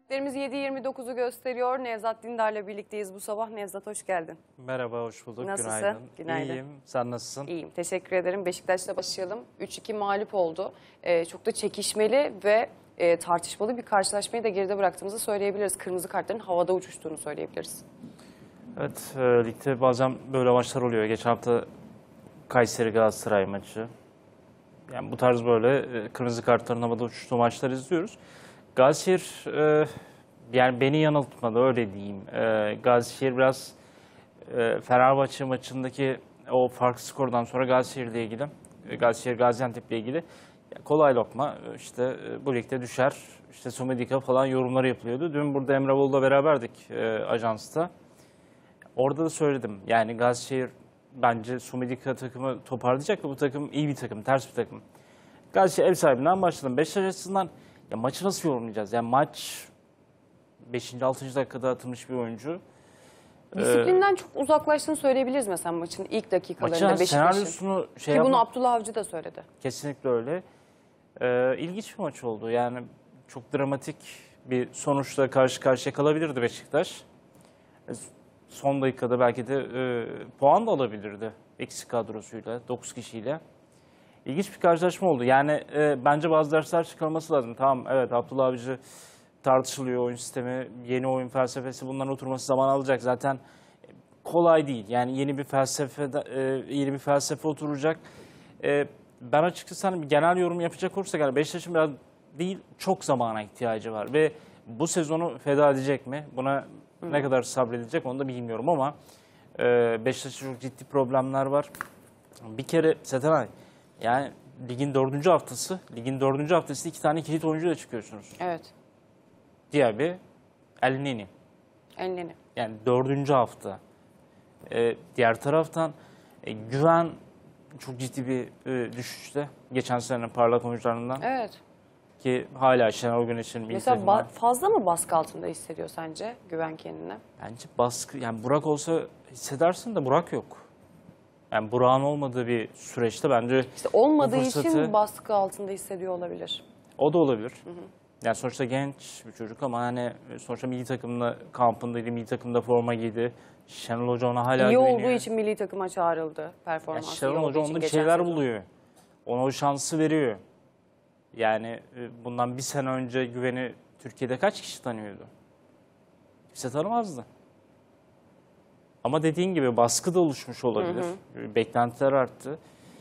Saatlerimiz 7.29'u gösteriyor. Nevzat Dindar'la birlikteyiz bu sabah. Nevzat hoş geldin. Merhaba, hoş bulduk. Nasılsın? Günaydın. Günaydın. İyiyim. Sen nasılsın? İyiyim, teşekkür ederim. Beşiktaş'la başlayalım. 3-2 mağlup oldu. Çok da çekişmeli ve tartışmalı bir karşılaşmayı da geride bıraktığımızı söyleyebiliriz. Kırmızı kartların havada uçuştuğunu söyleyebiliriz. Evet, ligde bazen böyle maçlar oluyor. Geçen hafta Kayseri Galatasaray maçı. Yani bu tarz böyle kırmızı kartların havada uçuştuğu maçlar izliyoruz. Gazişehir yani beni yanıltmadı, öyle diyeyim. Gazişehir biraz Fenerbahçe maçındaki o farklı skordan sonra Gazişehir'le ilgili, Gazişehir Gaziantep'le ilgili kolay lokma işte bu ligde düşer, işte Sumedika falan yorumları yapılıyordu. Dün burada Emre Bol'la beraberdik ajansta. Orada da söyledim. Yani Gazişehir bence Sumedika takımı toparlayacak ve bu takım iyi bir takım, ters bir takım. Gazişehir ev sahibinden başladım. Beşiktaş açısından ya maçı nasıl yorumlayacağız? Yani maç 5. 6. dakikada atılmış bir oyuncu. Disiplinden çok uzaklaştığını söyleyebiliriz mesela maçın ilk dakikalarında Maçın Beşiktaş'ın. senaryosunu Ki bunu Abdullah Avcı da söyledi. Kesinlikle öyle. İlginç bir maç oldu. Yani çok dramatik bir sonuçla karşı karşıya kalabilirdi Beşiktaş. Son dakikada belki de puan da alabilirdi eksik kadrosuyla, 9 kişiyle. İlginç bir karşılaşma oldu. Yani bence bazı dersler çıkarılması lazım. Tamam, evet, Abdullah Avcı tartışılıyor, oyun sistemi, yeni oyun felsefesi, bunların oturması zaman alacak. Zaten kolay değil. Yani yeni bir felsefe oturacak. Ben açıkçası hani bir genel yorum yapacak olursak yani Beşiktaş'ın biraz değil, çok zamana ihtiyacı var ve bu sezonu feda edecek mi? Buna ne kadar sabredecek onu da bilmiyorum ama Beşiktaş'ta çok ciddi problemler var. Bir kere Setenay, yani ligin dördüncü haftası 2 tane kilit oyuncuyla çıkıyorsunuz. Evet. Diaby, Elneny. Elneny. Yani dördüncü hafta. Diğer taraftan Güven çok ciddi bir düşüşte. Geçen senenin parlak oyuncularından. Evet. Ki hala Şenol Güneş'in milli Mesela takımı. fazla mı baskı altında hissediyor sence Güven kendine? Bence baskı, yani Burak olsa hissedersin de Burak yok. Yani Burak'ın olmadığı bir süreçte bence İşte olmadığı bu fırsatı, için baskı altında hissediyor olabilir. o da olabilir. Yani sonuçta genç bir çocuk ama hani sonuçta milli takımda kampındaydı, milli takımda forma giydi. Şenol Hoca ona hala İyi güveniyor. olduğu için milli takıma çağrıldı. Yani Performansı iyi Şenol olduğu Hoca için onda bir geçen şeyler sezon. buluyor. Ona o şansı veriyor. Yani bundan bir sene önce Güven'i Türkiye'de kaç kişi tanıyordu? Kimse tanımazdı. Ama dediğin gibi baskı da oluşmuş olabilir. Beklentiler arttı.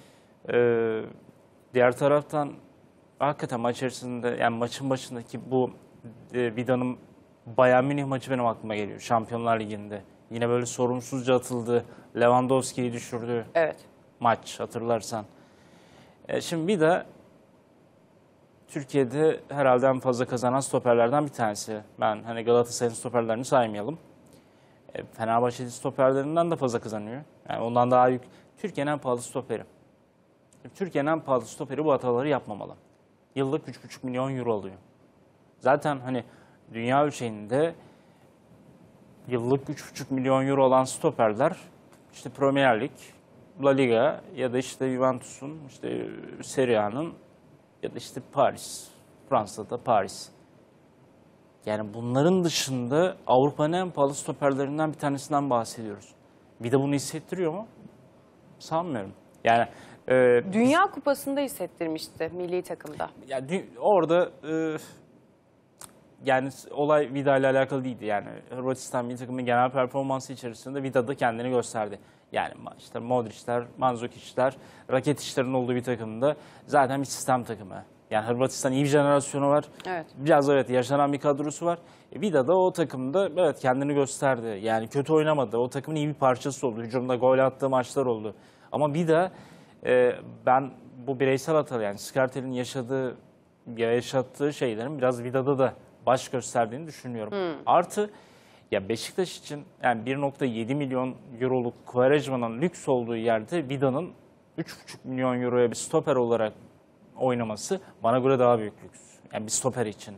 Diğer taraftan hakikaten maç içerisinde, yani maçın başındaki bu Vida'nın Bayern Münih maçı benim aklıma geliyor. Şampiyonlar Ligi'nde. Yine böyle sorumsuzca atıldı. Lewandowski'yi düşürdü. Evet. Maç hatırlarsan. Şimdi Vida Türkiye'de herhalde en fazla kazanan stoperlerden bir tanesi. Ben hani Galatasaray'ın stoperlerini saymayalım. Fenerbahçe'nin stoperlerinden de fazla kazanıyor. Yani ondan daha büyük. Türkiye'nin en pahalı stoperi. Türkiye'nin en pahalı stoperi bu hataları yapmamalı. Yıllık 3,5 milyon euro alıyor. Zaten hani dünya ölçeğinde yıllık 3,5 milyon euro olan stoperler işte Premier Lig, La Liga ya da işte Juventus'un, işte Serie A'nın ya da işte Paris, Fransa'da Paris. Yani bunların dışında Avrupa'nın en pahalı stoperlerinden bir tanesinden bahsediyoruz. Bir de bunu hissettiriyor mu? Sanmıyorum. Yani Dünya Kupası'nda hissettirmişti milli takımda. yani orada yani olay Vida ile alakalı değildi. Yani Hırvatistan milli takımının genel performansı içerisinde Vida da kendini gösterdi. Yani işte Modric'ler, Mandzukic'ler, Rakitic'lerin olduğu bir takımda zaten bir sistem takımı. Yani Hırvatistan iyi bir jenerasyonu var. Evet. Biraz evet yaşanan bir kadrosu var. Vida da o takımda evet kendini gösterdi. Yani kötü oynamadı. O takımın iyi bir parçası oldu. Hücumda gol attığı maçlar oldu. Ama Vida ben bu bireysel hata, yani Skrtel'in yaşattığı şeylerin biraz Vida'da da baş gösterdiğini düşünüyorum. Artı ya Beşiktaş için yani 1,7 milyon euroluk Quaresma'nın lüks olduğu yerde Vida'nın 3,5 milyon euroya bir stoper olarak oynaması bana göre daha büyük lüks. Yani bir stoper için.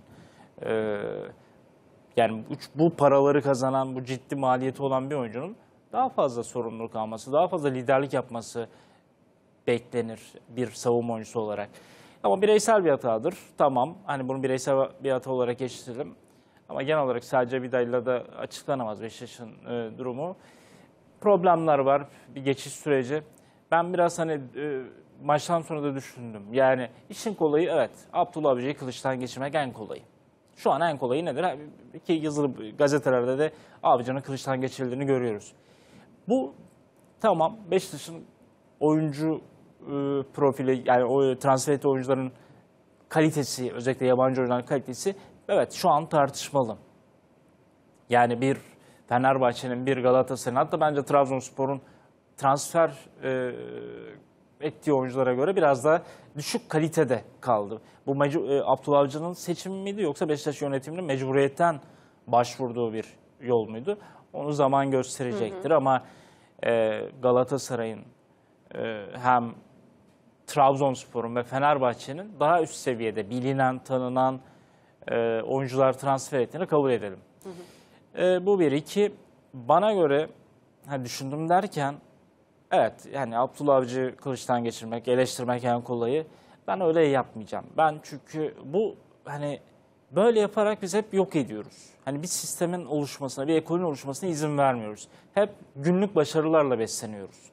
Yani bu paraları kazanan, bu ciddi maliyeti olan bir oyuncunun daha fazla sorumluluk alması, daha fazla liderlik yapması beklenir bir savunma oyuncusu olarak. Ama bireysel bir hatadır. Tamam. Hani bunu bireysel bir hata olarak geçirelim. Ama genel olarak sadece Vida'yla da açıklanamaz Beşiktaş'ın durumu. Problemler var, bir geçiş süreci. Ben biraz hani maçtan sonra da düşündüm. Yani işin kolayı evet, Abdullah Avcı'yı kılıçtan geçirmek en kolayı. Şu an en kolayı nedir? Ki yazılı gazetelerde de Avcı'nın kılıçtan geçirildiğini görüyoruz. Bu tamam, Beşiktaş'ın oyuncu profili, yani o transfer ettiği oyuncuların kalitesi, özellikle yabancı oyuncuların kalitesi evet şu an tartışmalı. Yani bir Fenerbahçe'nin, bir Galatasaray'ın, hatta bence Trabzonspor'un transfer ettiği oyunculara göre biraz daha düşük kalitede kaldı. Bu Abdullah Avcı'nın seçimi miydi yoksa Beşiktaş yönetiminin mecburiyetten başvurduğu bir yol muydu? Onu zaman gösterecektir ama Galatasaray'ın hem Trabzonspor'un ve Fenerbahçe'nin daha üst seviyede bilinen, tanınan oyuncular transfer ettiğini kabul edelim. Bu bir. İki, bana göre düşündüm derken evet, yani Abdullah Avcı kılıçtan geçirmek, eleştirmek en kolayı. Ben öyle yapmayacağım. Ben çünkü bu hani böyle yaparak biz hep yok ediyoruz. Hani bir sistemin oluşmasına, bir ekolün oluşmasına izin vermiyoruz. Hep günlük başarılarla besleniyoruz.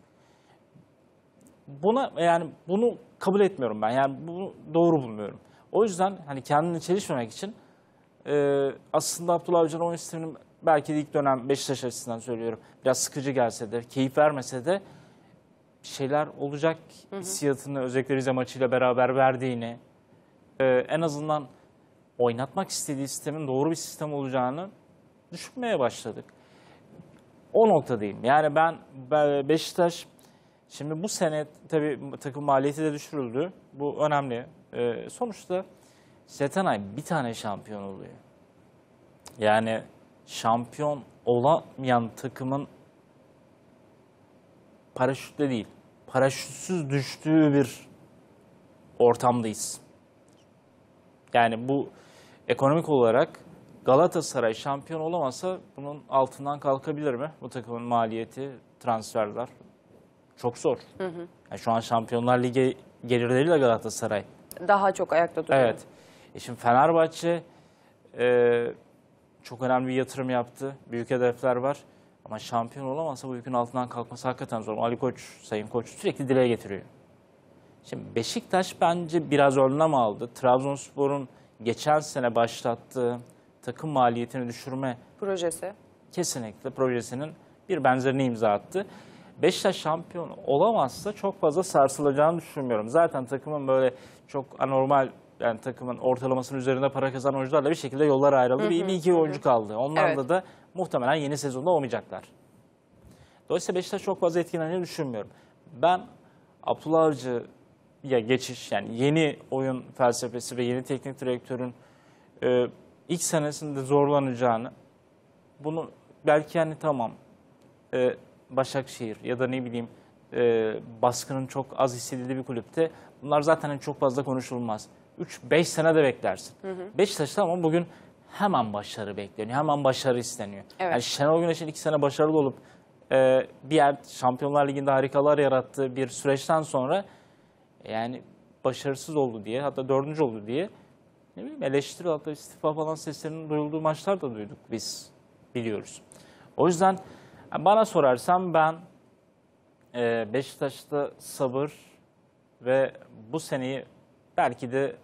Bunu kabul etmiyorum ben. Yani bunu doğru bulmuyorum. O yüzden hani kendini çelişmemek için aslında Abdullah Avcı'nın oyun sisteminin belki de ilk dönem Beşiktaş açısından söylüyorum, biraz sıkıcı gelse de, keyif vermese de bir şeyler olacak hissiyatını özellikle Rize maçıyla beraber verdiğini, en azından oynatmak istediği sistemin doğru bir sistem olacağını düşünmeye başladık. O noktadayım. Yani ben Beşiktaş şimdi bu sene tabii takım maliyeti de düşürüldü. Bu önemli. Sonuçta Setenay bir tane şampiyon oluyor. Yani şampiyon olamayan takımın paraşütle değil, paraşütsüz düştüğü bir ortamdayız. Yani bu ekonomik olarak Galatasaray şampiyon olamasa bunun altından kalkabilir mi? Bu takımın maliyeti, transferler çok zor. Yani şu an Şampiyonlar Ligi gelirleriyle Galatasaray. Daha çok ayakta duruyor. Evet. Şimdi Fenerbahçe çok önemli bir yatırım yaptı. Büyük hedefler var. Ama şampiyon olamazsa bu yükün altından kalkması hakikaten zor. Ali Koç, Sayın Koç sürekli dile getiriyor. Şimdi Beşiktaş bence biraz önlem aldı. Trabzonspor'un geçen sene başlattığı takım maliyetini düşürme Projesi. kesinlikle projesinin bir benzerini imza attı. Beşiktaş şampiyon olamazsa çok fazla sarsılacağını düşünmüyorum. Zaten takımın böyle çok anormal, yani takımın ortalamasının üzerinde para kazanan oyuncularla bir şekilde yollar ayrıldı. Bir iki oyuncu kaldı. Onlarla Evet. da muhtemelen yeni sezonda olmayacaklar. Dolayısıyla Beşiktaş çok fazla etkileneceğini düşünmüyorum. Ben Abdullah Avcı'ya geçiş, yani yeni oyun felsefesi ve yeni teknik direktörün ilk senesinde zorlanacağını, bunu belki yani tamam Başakşehir ya da ne bileyim baskının çok az hissedildiği bir kulüpte bunlar zaten çok fazla konuşulmaz. 3-5 sene de beklersin. Beşiktaş'ta ama bugün hemen başarı bekleniyor. Hemen başarı isteniyor. Evet. Yani Şenol Güneş'in 2 sene başarılı olup bir yer Şampiyonlar Ligi'nde harikalar yarattığı bir süreçten sonra yani başarısız oldu diye, hatta 4. oldu diye ne bileyim eleştiri, hatta istifa falan seslerinin duyulduğu maçlar da duyduk biz, biliyoruz. O yüzden bana sorarsan ben Beşiktaş'ta sabır ve bu seneyi belki de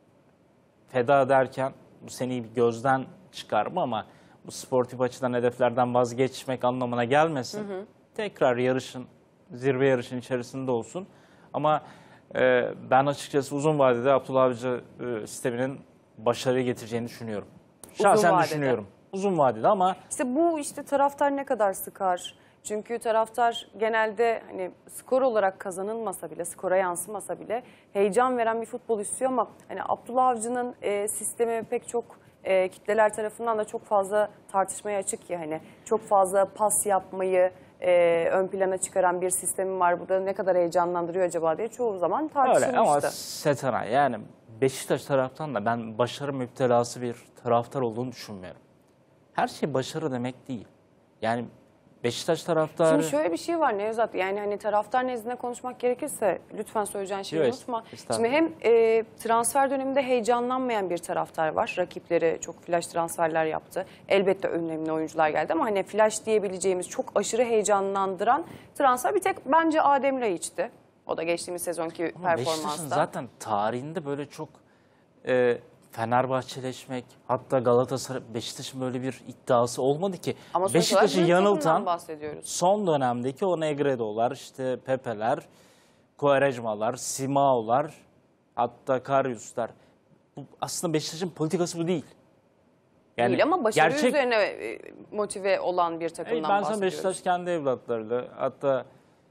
feda ederken bu seneyi bir gözden çıkarma, ama bu sportif açıdan hedeflerden vazgeçmek anlamına gelmesin. Tekrar yarışın, zirve yarışın içerisinde olsun. Ama ben açıkçası uzun vadede Abdullah Avcı sisteminin başarıyı getireceğini düşünüyorum. Şahsen vadede. düşünüyorum. Uzun vadede ama İşte bu taraftar ne kadar sıkar? Çünkü taraftar genelde hani skor olarak kazanılmasa bile, skora yansımasa bile heyecan veren bir futbol istiyor, ama hani Abdullah Avcı'nın sistemi pek çok kitleler tarafından da çok fazla tartışmaya açık ya, hani çok fazla pas yapmayı ön plana çıkaran bir sistemi var. Bu da ne kadar heyecanlandırıyor acaba diye çoğu zaman tartışılmıştı. öyle, ama Setenay, yani Beşiktaş taraftan da ben başarı müptelası bir taraftar olduğunu düşünmüyorum. Her şey başarı demek değil. Yani Beşiktaş taraftarı... Şimdi şöyle bir şey var Nevzat, yani hani taraftar nezdinde konuşmak gerekirse lütfen söyleyeceğin şeyi Yok, unutma. estağfurullah. Şimdi hem transfer döneminde heyecanlanmayan bir taraftar var. Rakipleri çok flash transferler yaptı. Elbette önemli oyuncular geldi ama hani flash diyebileceğimiz çok aşırı heyecanlandıran transfer bir tek bence Adem Laiç'ti. O da geçtiğimiz sezonki Ama Beşiktaş'ın performansta. zaten tarihinde böyle çok Fenerbahçeleşmek, hatta Galatasaray, Beşiktaş'ın böyle bir iddiası olmadı ki. Ama sonuç olarak Beşiktaş'ı büyük takımdan yanıltan bahsediyoruz. son dönemdeki o Negredo'lar, işte Pepe'ler, Quaresma'lar, Simao'lar, hatta Karius'lar. Bu, aslında Beşiktaş'ın politikası bu değil. Yani Değil ama başarı gerçek, üzerine motive olan bir takımdan ben sana bahsediyoruz. Beşiktaş kendi evlatlarıyla, hatta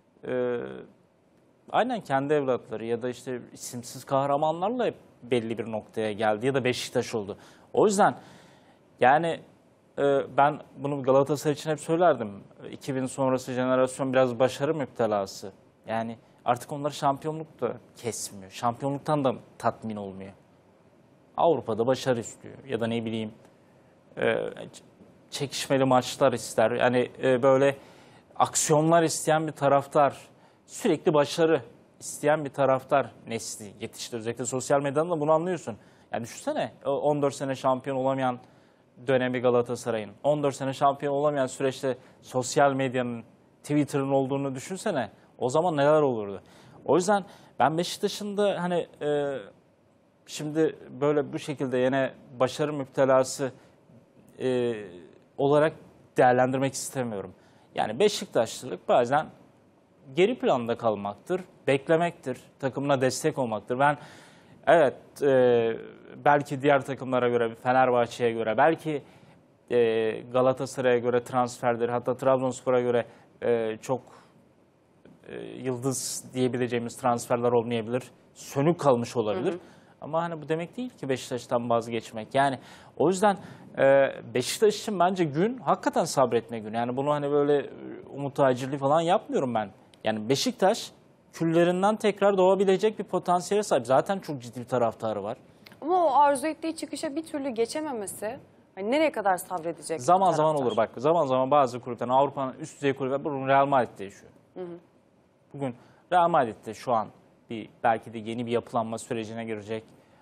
aynen kendi evlatları ya da işte isimsiz kahramanlarla hep belli bir noktaya geldi ya da Beşiktaş oldu. O yüzden yani ben bunu Galatasaray için hep söylerdim. 2000 sonrası jenerasyon biraz başarı müptelası. Yani artık onları şampiyonluk da kesmiyor. Şampiyonluktan da tatmin olmuyor. Avrupa'da başarı istiyor ya da ne bileyim çekişmeli maçlar ister. Yani böyle aksiyonlar isteyen bir taraftar, sürekli başarı isteyen bir taraftar nesli yetişti. Özellikle sosyal medyadan da bunu anlıyorsun. Yani düşünsene 14 sene şampiyon olamayan dönemi Galatasaray'ın. 14 sene şampiyon olamayan süreçte sosyal medyanın, Twitter'ın olduğunu düşünsene. O zaman neler olurdu? O yüzden ben Beşiktaş'ın da hani şimdi böyle bu şekilde yine başarı müptelası olarak değerlendirmek istemiyorum. Yani Beşiktaşlılık bazen geri planda kalmaktır, beklemektir, takımına destek olmaktır. Ben evet belki diğer takımlara göre, Fenerbahçe'ye göre, belki Galatasaray'a göre transferleri, hatta Trabzonspor'a göre çok yıldız diyebileceğimiz transferler olmayabilir. Sönük kalmış olabilir. Hı hı. Ama hani bu demek değil ki Beşiktaş'tan vazgeçmek. Yani o yüzden Beşiktaş için bence gün hakikaten sabretme günü. Yani bunu hani böyle umut tacirliği falan yapmıyorum ben. Yani Beşiktaş küllerinden tekrar doğabilecek bir potansiyele sahip. Zaten çok ciddi bir taraftarı var. Ama o arzu ettiği çıkışa bir türlü geçememesi, hani nereye kadar sabredecek? Zaman zaman olur bak. Zaman zaman bazı kulüpler, Avrupa'nın üst düzey kulüpler, bugün Real Madrid'de yaşıyor. Hı hı. Bugün Real Madrid'de şu an belki de yeni bir yapılanma sürecine girecek.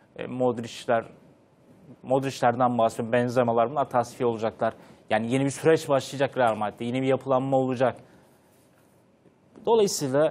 Modric'lerden bahsediyorum. Benzemalar, bunlar tasfiye olacaklar. Yani yeni bir süreç başlayacak Real Madrid'de. Yeni bir yapılanma olacak. Dolayısıyla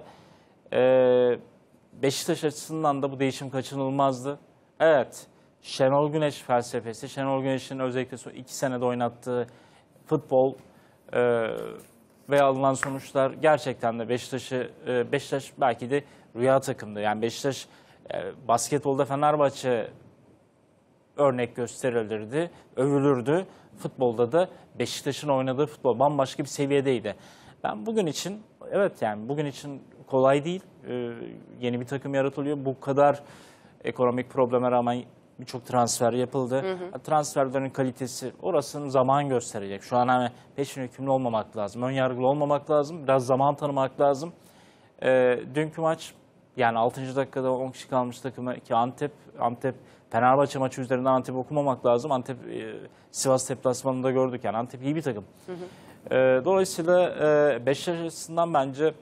Beşiktaş açısından da bu değişim kaçınılmazdı. Evet, Şenol Güneş felsefesi, Şenol Güneş'in özellikle son 2 senede oynattığı futbol ve alınan sonuçlar gerçekten de Beşiktaş belki de rüya takımdı. Yani Beşiktaş basketbolda Fenerbahçe örnek gösterilirdi, övülürdü. Futbolda da Beşiktaş'ın oynadığı futbol bambaşka bir seviyedeydi. Ben bugün için, evet yani bugün için kolay değil. Yeni bir takım yaratılıyor. Bu kadar ekonomik probleme rağmen birçok transfer yapıldı. Hı hı. Transferlerin kalitesi orasını zaman gösterecek. Şu an hani peşin hükümlü olmamak lazım. Ön yargılı olmamak lazım. Biraz zaman tanımak lazım. Dünkü maç yani 6. dakikada 10 kişi kalmış takımı ki Antep Fenerbahçe maçı üzerinden Antep'i okumamak lazım. Antep Sivas deplasmanında gördük yani Antep iyi bir takım. Hı hı. Dolayısıyla Beşiktaş açısından bence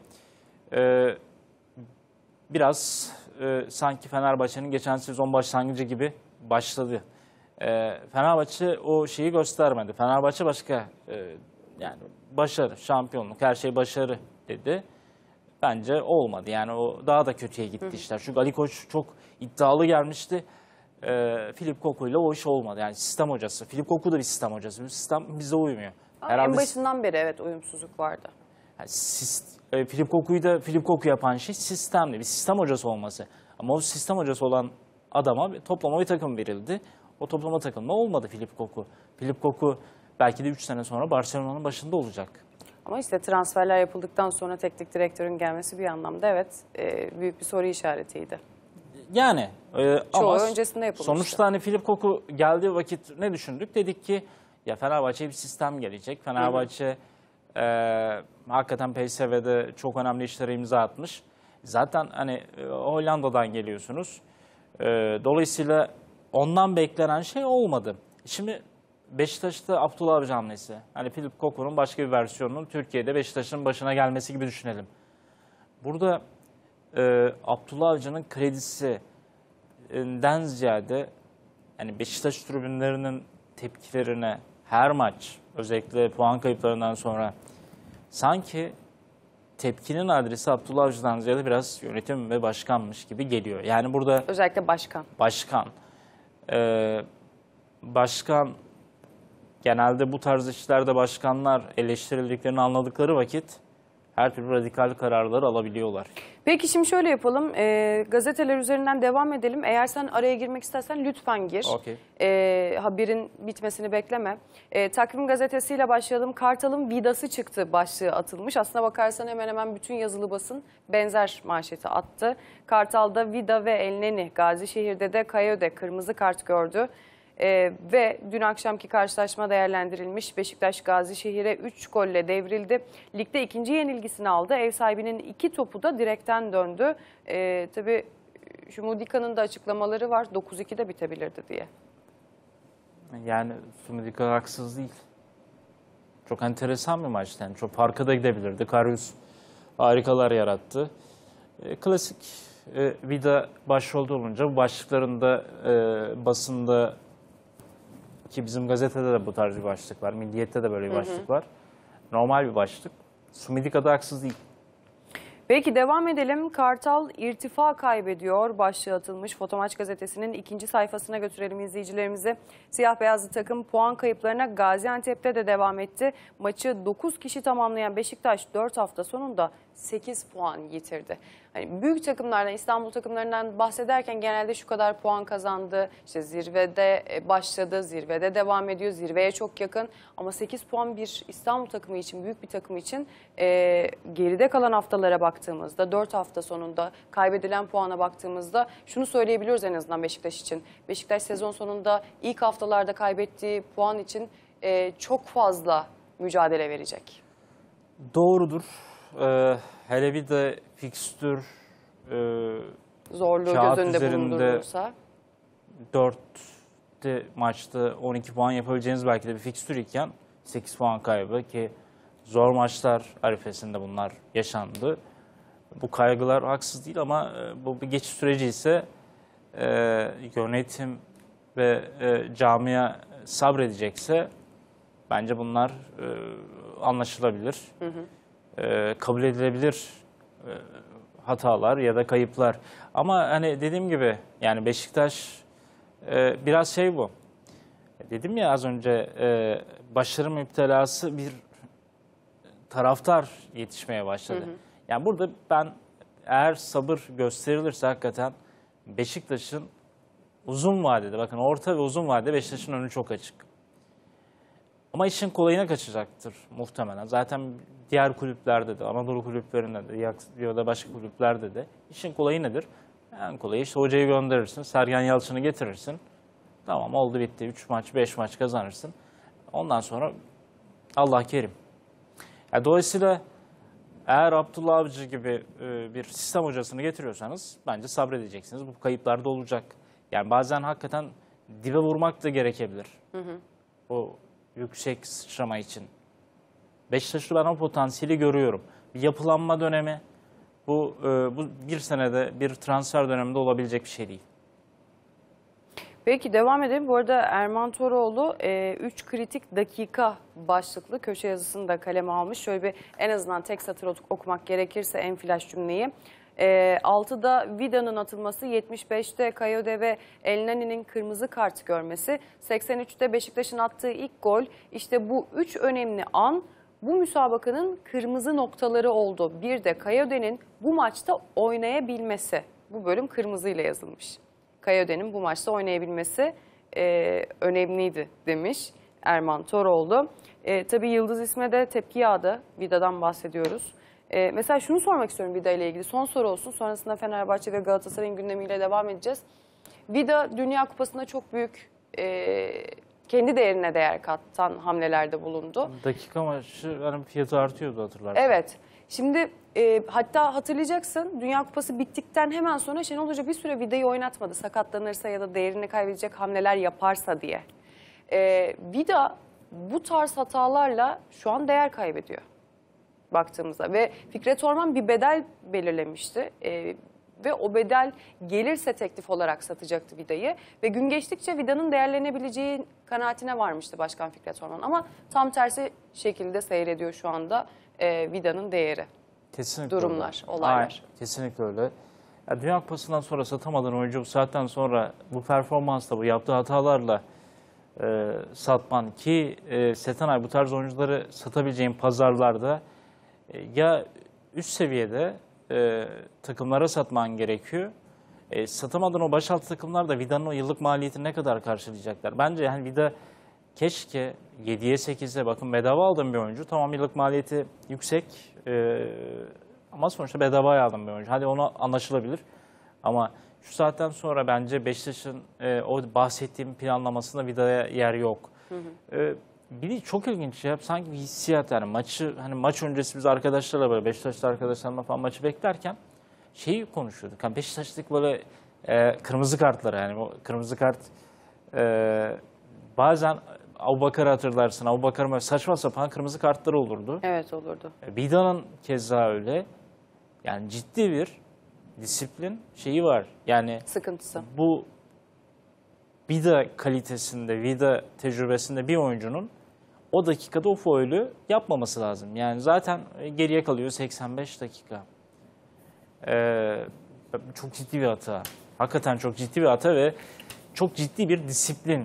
biraz sanki Fenerbahçe'nin geçen sezon başlangıcı gibi başladı. Fenerbahçe o şeyi göstermedi. Fenerbahçe başka yani başarı, şampiyonluk, her şey başarı dedi. Bence olmadı. Yani o daha da kötüye gitti işler. Çünkü Ali Koç çok iddialı gelmişti. Filip Koku ile o iş olmadı. Yani sistem hocası. Filip Koku da bir sistem hocası. Bu sistem bize uymuyor. En başından beri evet uyumsuzluk vardı. Yani Filip Koku yapan şey sistemdi. Bir sistem hocası olması. Ama o sistem hocası olan adama toplama bir takım verildi. O toplama takımda olmadı Filip Koku. Filip Koku belki de 3 sene sonra Barcelona'nın başında olacak. Ama işte transferler yapıldıktan sonra teknik direktörün gelmesi bir anlamda evet büyük bir soru işaretiydi. Yani ama öncesinde yapılmıştı. Sonuçta hani Filip Koku geldiği vakit ne düşündük? Dedik ki ya Fenerbahçe'ye bir sistem gelecek. Fenerbahçe hakikaten PSV'de çok önemli işlere imza atmış. Zaten hani Hollanda'dan geliyorsunuz. Dolayısıyla ondan beklenen şey olmadı. Şimdi Beşiktaş'ta Abdullah Avcı hamlesi. Hani Philip Cocu'nun başka bir versiyonunun Türkiye'de Beşiktaş'ın başına gelmesi gibi düşünelim. Burada Abdullah Avcı'nın kredisinden ziyade yani Beşiktaş tribünlerinin tepkilerine her maç, özellikle puan kayıplarından sonra sanki tepkinin adresi Abdullah Avcı'dan ziyade biraz yönetim ve başkanmış gibi geliyor. Yani burada Özellikle başkan. Başkan genelde bu tarz işlerde başkanlar eleştirildiklerini anladıkları vakit her türlü radikal kararları alabiliyorlar. Peki şimdi şöyle yapalım. Gazeteler üzerinden devam edelim. Eğer sen araya girmek istersen lütfen gir. Okey. Haberin bitmesini bekleme. Takvim gazetesiyle başlayalım. Kartal'ın vidası çıktı başlığı atılmış. Aslına bakarsan hemen hemen bütün yazılı basın benzer manşeti attı. Kartal'da Vida ve Elneny, Gazişehir'de de Kayode kırmızı kart gördü. Ve dün akşamki karşılaşma değerlendirilmiş. Beşiktaş Gazişehir'e 3 golle devrildi. Ligde ikinci yenilgisini aldı. Ev sahibinin 2 topu da direkten döndü. Tabii Şumudika'nın da açıklamaları var. 9-2'de bitebilirdi diye. Yani Sumudika haksız değil. Çok enteresan bir maçtı. Yani çok farka da gidebilirdi. Karius harikalar yarattı. Klasik Vida başrolde olunca bu başlıklarında basında ki bizim gazetede de bu tarz bir başlık var. Milliyet'te de böyle bir başlık var. Normal bir başlık. Sumudika da haksız değil. Peki devam edelim. Kartal irtifa kaybediyor başlığı atılmış. Fotomaç gazetesinin ikinci sayfasına götürelim izleyicilerimizi. Siyah beyazlı takım puan kayıplarına Gaziantep'te de devam etti. Maçı 9 kişi tamamlayan Beşiktaş 4 hafta sonunda 8 puan yitirdi. Hani büyük takımlardan, İstanbul takımlarından bahsederken genelde şu kadar puan kazandı. İşte zirvede başladı, zirvede devam ediyor, zirveye çok yakın. Ama 8 puan bir İstanbul takımı için, büyük bir takım için geride kalan haftalara baktığımızda, 4 hafta sonunda kaybedilen puana baktığımızda şunu söyleyebiliyoruz en azından Beşiktaş için. Beşiktaş sezon sonunda ilk haftalarda kaybettiği puan için çok fazla mücadele verecek. Doğrudur. Hele bir de fikstür Zorluğu kağıt göz önünde üzerinde bulundurulursa. 4 maçta 12 puan yapabileceğiniz belki de bir fikstür iken 8 puan kaybı ki zor maçlar arifesinde bunlar yaşandı. Bu kaygılar haksız değil ama bu bir geçiş süreci ise yönetim ve camia sabredecekse bence bunlar anlaşılabilir, kabul edilebilir hatalar ya da kayıplar. Ama hani dediğim gibi yani Beşiktaş biraz şey bu. Dedim ya az önce başarı müptelası bir taraftar yetişmeye başladı. Yani burada ben eğer sabır gösterilirse hakikaten Beşiktaş'ın uzun vadede bakın orta ve uzun vadede Beşiktaş'ın önü çok açık. Ama işin kolayına kaçacaktır muhtemelen. Zaten diğer kulüplerde de, Anadolu kulüplerinde de ya da başka kulüplerde de işin kolayı nedir? En kolayı işte hocayı gönderirsin, Sergen Yalçın'ı getirirsin. Tamam oldu bitti. 3 maç, 5 maç kazanırsın. Ondan sonra Allah kerim. Yani dolayısıyla eğer Abdullah Avcı gibi bir sistem hocasını getiriyorsanız bence sabredeceksiniz. Bu kayıplar da olacak. Yani bazen hakikaten dibe vurmak da gerekebilir. O yüksek sıçrama için. Beşiktaş'ta ben o potansiyeli görüyorum. Bir yapılanma dönemi, bu bir senede bir transfer döneminde olabilecek bir şey değil. Peki devam edelim. Bu arada Erman Toroğlu 3 kritik dakika başlıklı köşe yazısını da kaleme almış. Şöyle bir en azından tek satır okumak gerekirse en flash cümleyi. 6'da Vida'nın atılması, 75'te Kayode ve Elneny'nin kırmızı kart görmesi, 83'te Beşiktaş'ın attığı ilk gol. İşte bu 3 önemli an bu müsabakanın kırmızı noktaları oldu. Bir de Kayode'nin bu maçta oynayabilmesi. Bu bölüm kırmızıyla yazılmış. Kayode'nin bu maçta oynayabilmesi önemliydi demiş Erman Toroğlu. Tabii Yıldız isme de tepki yağdı. Vida'dan bahsediyoruz. Mesela şunu sormak istiyorum Vida ile ilgili. Son soru olsun. Sonrasında Fenerbahçe ve Galatasaray'ın gündemiyle devam edeceğiz. Vida Dünya Kupası'nda çok büyük kendi değerine değer katan hamlelerde bulundu. Dakika maçı yani fiyatı artıyordu hatırlarsın. Evet. Şimdi hatta hatırlayacaksın Dünya Kupası bittikten hemen sonra Şenol Hoca bir süre Vida'yı oynatmadı. Sakatlanırsa ya da değerini kaybedecek hamleler yaparsa diye. Vida bu tarz hatalarla şu an değer kaybediyor baktığımızda. Ve Fikret Orman bir bedel belirlemişti. Ve o bedel gelirse teklif olarak satacaktı Vida'yı. Ve gün geçtikçe Vida'nın değerlenebileceği kanaatine varmıştı Başkan Fikret Orman. Ama tam tersi şekilde seyrediyor şu anda Vida'nın değeri. Kesinlikle Durumlar, öyle. olaylar. Aynen, kesinlikle öyle. Ya, Dünya Kupası'ndan sonra satamadığın oyuncu bu saatten sonra bu performansla, bu yaptığı hatalarla satman ki Setenay bu tarz oyuncuları satabileceğin pazarlarda ya üst seviyede takımlara satman gerekiyor. Satamadığın o başaltı takımlar da Vida'nın o yıllık maliyetini ne kadar karşılayacaklar? Bence yani Vida keşke 7'ye 8'e bakın bedava aldığım bir oyuncu. Tamam yıllık maliyeti yüksek ama sonuçta bedavaya aldığım bir oyuncu. Hadi ona anlaşılabilir. Ama şu saatten sonra bence Beşiktaş'ın o bahsettiğim planlamasında Vida'ya yer yok. Bir de çok ilginç ya. Sanki bir hissiyat yani maçı hani maç öncesi biz arkadaşlarla böyle Beşiktaşlı arkadaşlarla falan maçı beklerken şeyi konuşuyorduk. Yani Beşiktaş'lık böyle kırmızı kartları yani o kırmızı kart bazen Abubakar'ı hatırlarsın. Abubakar'ın böyle saçma sapan kırmızı kartları olurdu. Evet olurdu. Vida'nın keza öyle. Yani ciddi bir disiplin şeyi var. Yani Sıkıntısı. bu Vida kalitesinde, Vida tecrübesinde bir oyuncunun o dakikada o faulü yapmaması lazım. Yani zaten geriye kalıyor 85 dakika. Çok ciddi bir hata. Hakikaten çok ciddi bir hata ve çok ciddi bir disiplin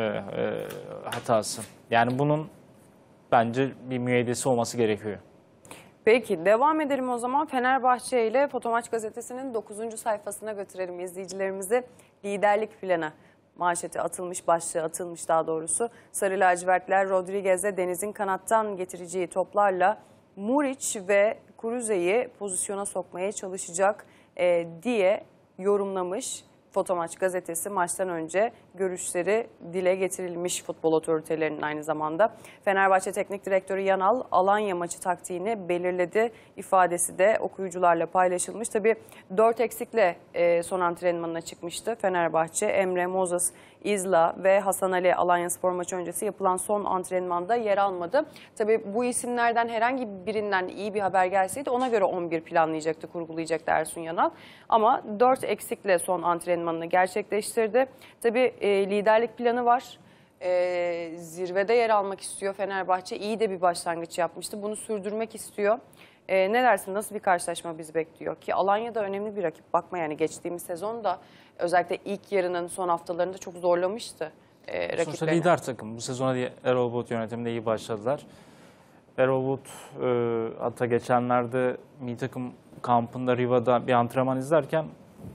hatası. Yani bunun bence bir müeyyidesi olması gerekiyor. Peki devam edelim o zaman. Fenerbahçe ile Fotomaç Gazetesi'nin 9. sayfasına götürelim izleyicilerimizi. Liderlik planı manşeti atılmış, başlığı atılmış daha doğrusu. Sarı lacivertler Rodriguez'e Deniz'in kanattan getireceği toplarla Muriç ve Kuruze'yi pozisyona sokmaya çalışacak diye yorumlamış. Fotomaç gazetesi maçtan önce görüşleri dile getirilmiş futbol otoritelerinin aynı zamanda. Fenerbahçe Teknik Direktörü Yanal Alanya maçı taktiğini belirledi ifadesi de okuyucularla paylaşılmış. Tabii 4 eksikle son antrenmanına çıkmıştı Fenerbahçe. Emre, Moses, İzla ve Hasan Ali Alanyaspor maçı öncesi yapılan son antrenmanda yer almadı. Tabii bu isimlerden herhangi birinden iyi bir haber gelseydi ona göre 11 planlayacaktı, kurgulayacaktı Ersun Yanal. Ama 4 eksikle son antrenmanını gerçekleştirdi. Tabii liderlik planı var. Zirvede yer almak istiyor Fenerbahçe. İyi de bir başlangıç yapmıştı. Bunu sürdürmek istiyor. Ne dersin? Nasıl bir karşılaşma bizi bekliyor? Ki Alanya'da önemli bir rakip. Bakma yani geçtiğimiz sezonda özellikle ilk yarının son haftalarında çok zorlamıştı Sonuçta rakiplerini. lider takım. Bu sezona Erol Bulut yönetiminde iyi başladılar. Erol Bulut hatta geçenlerde milli takım kampında Riva'da bir antrenman izlerken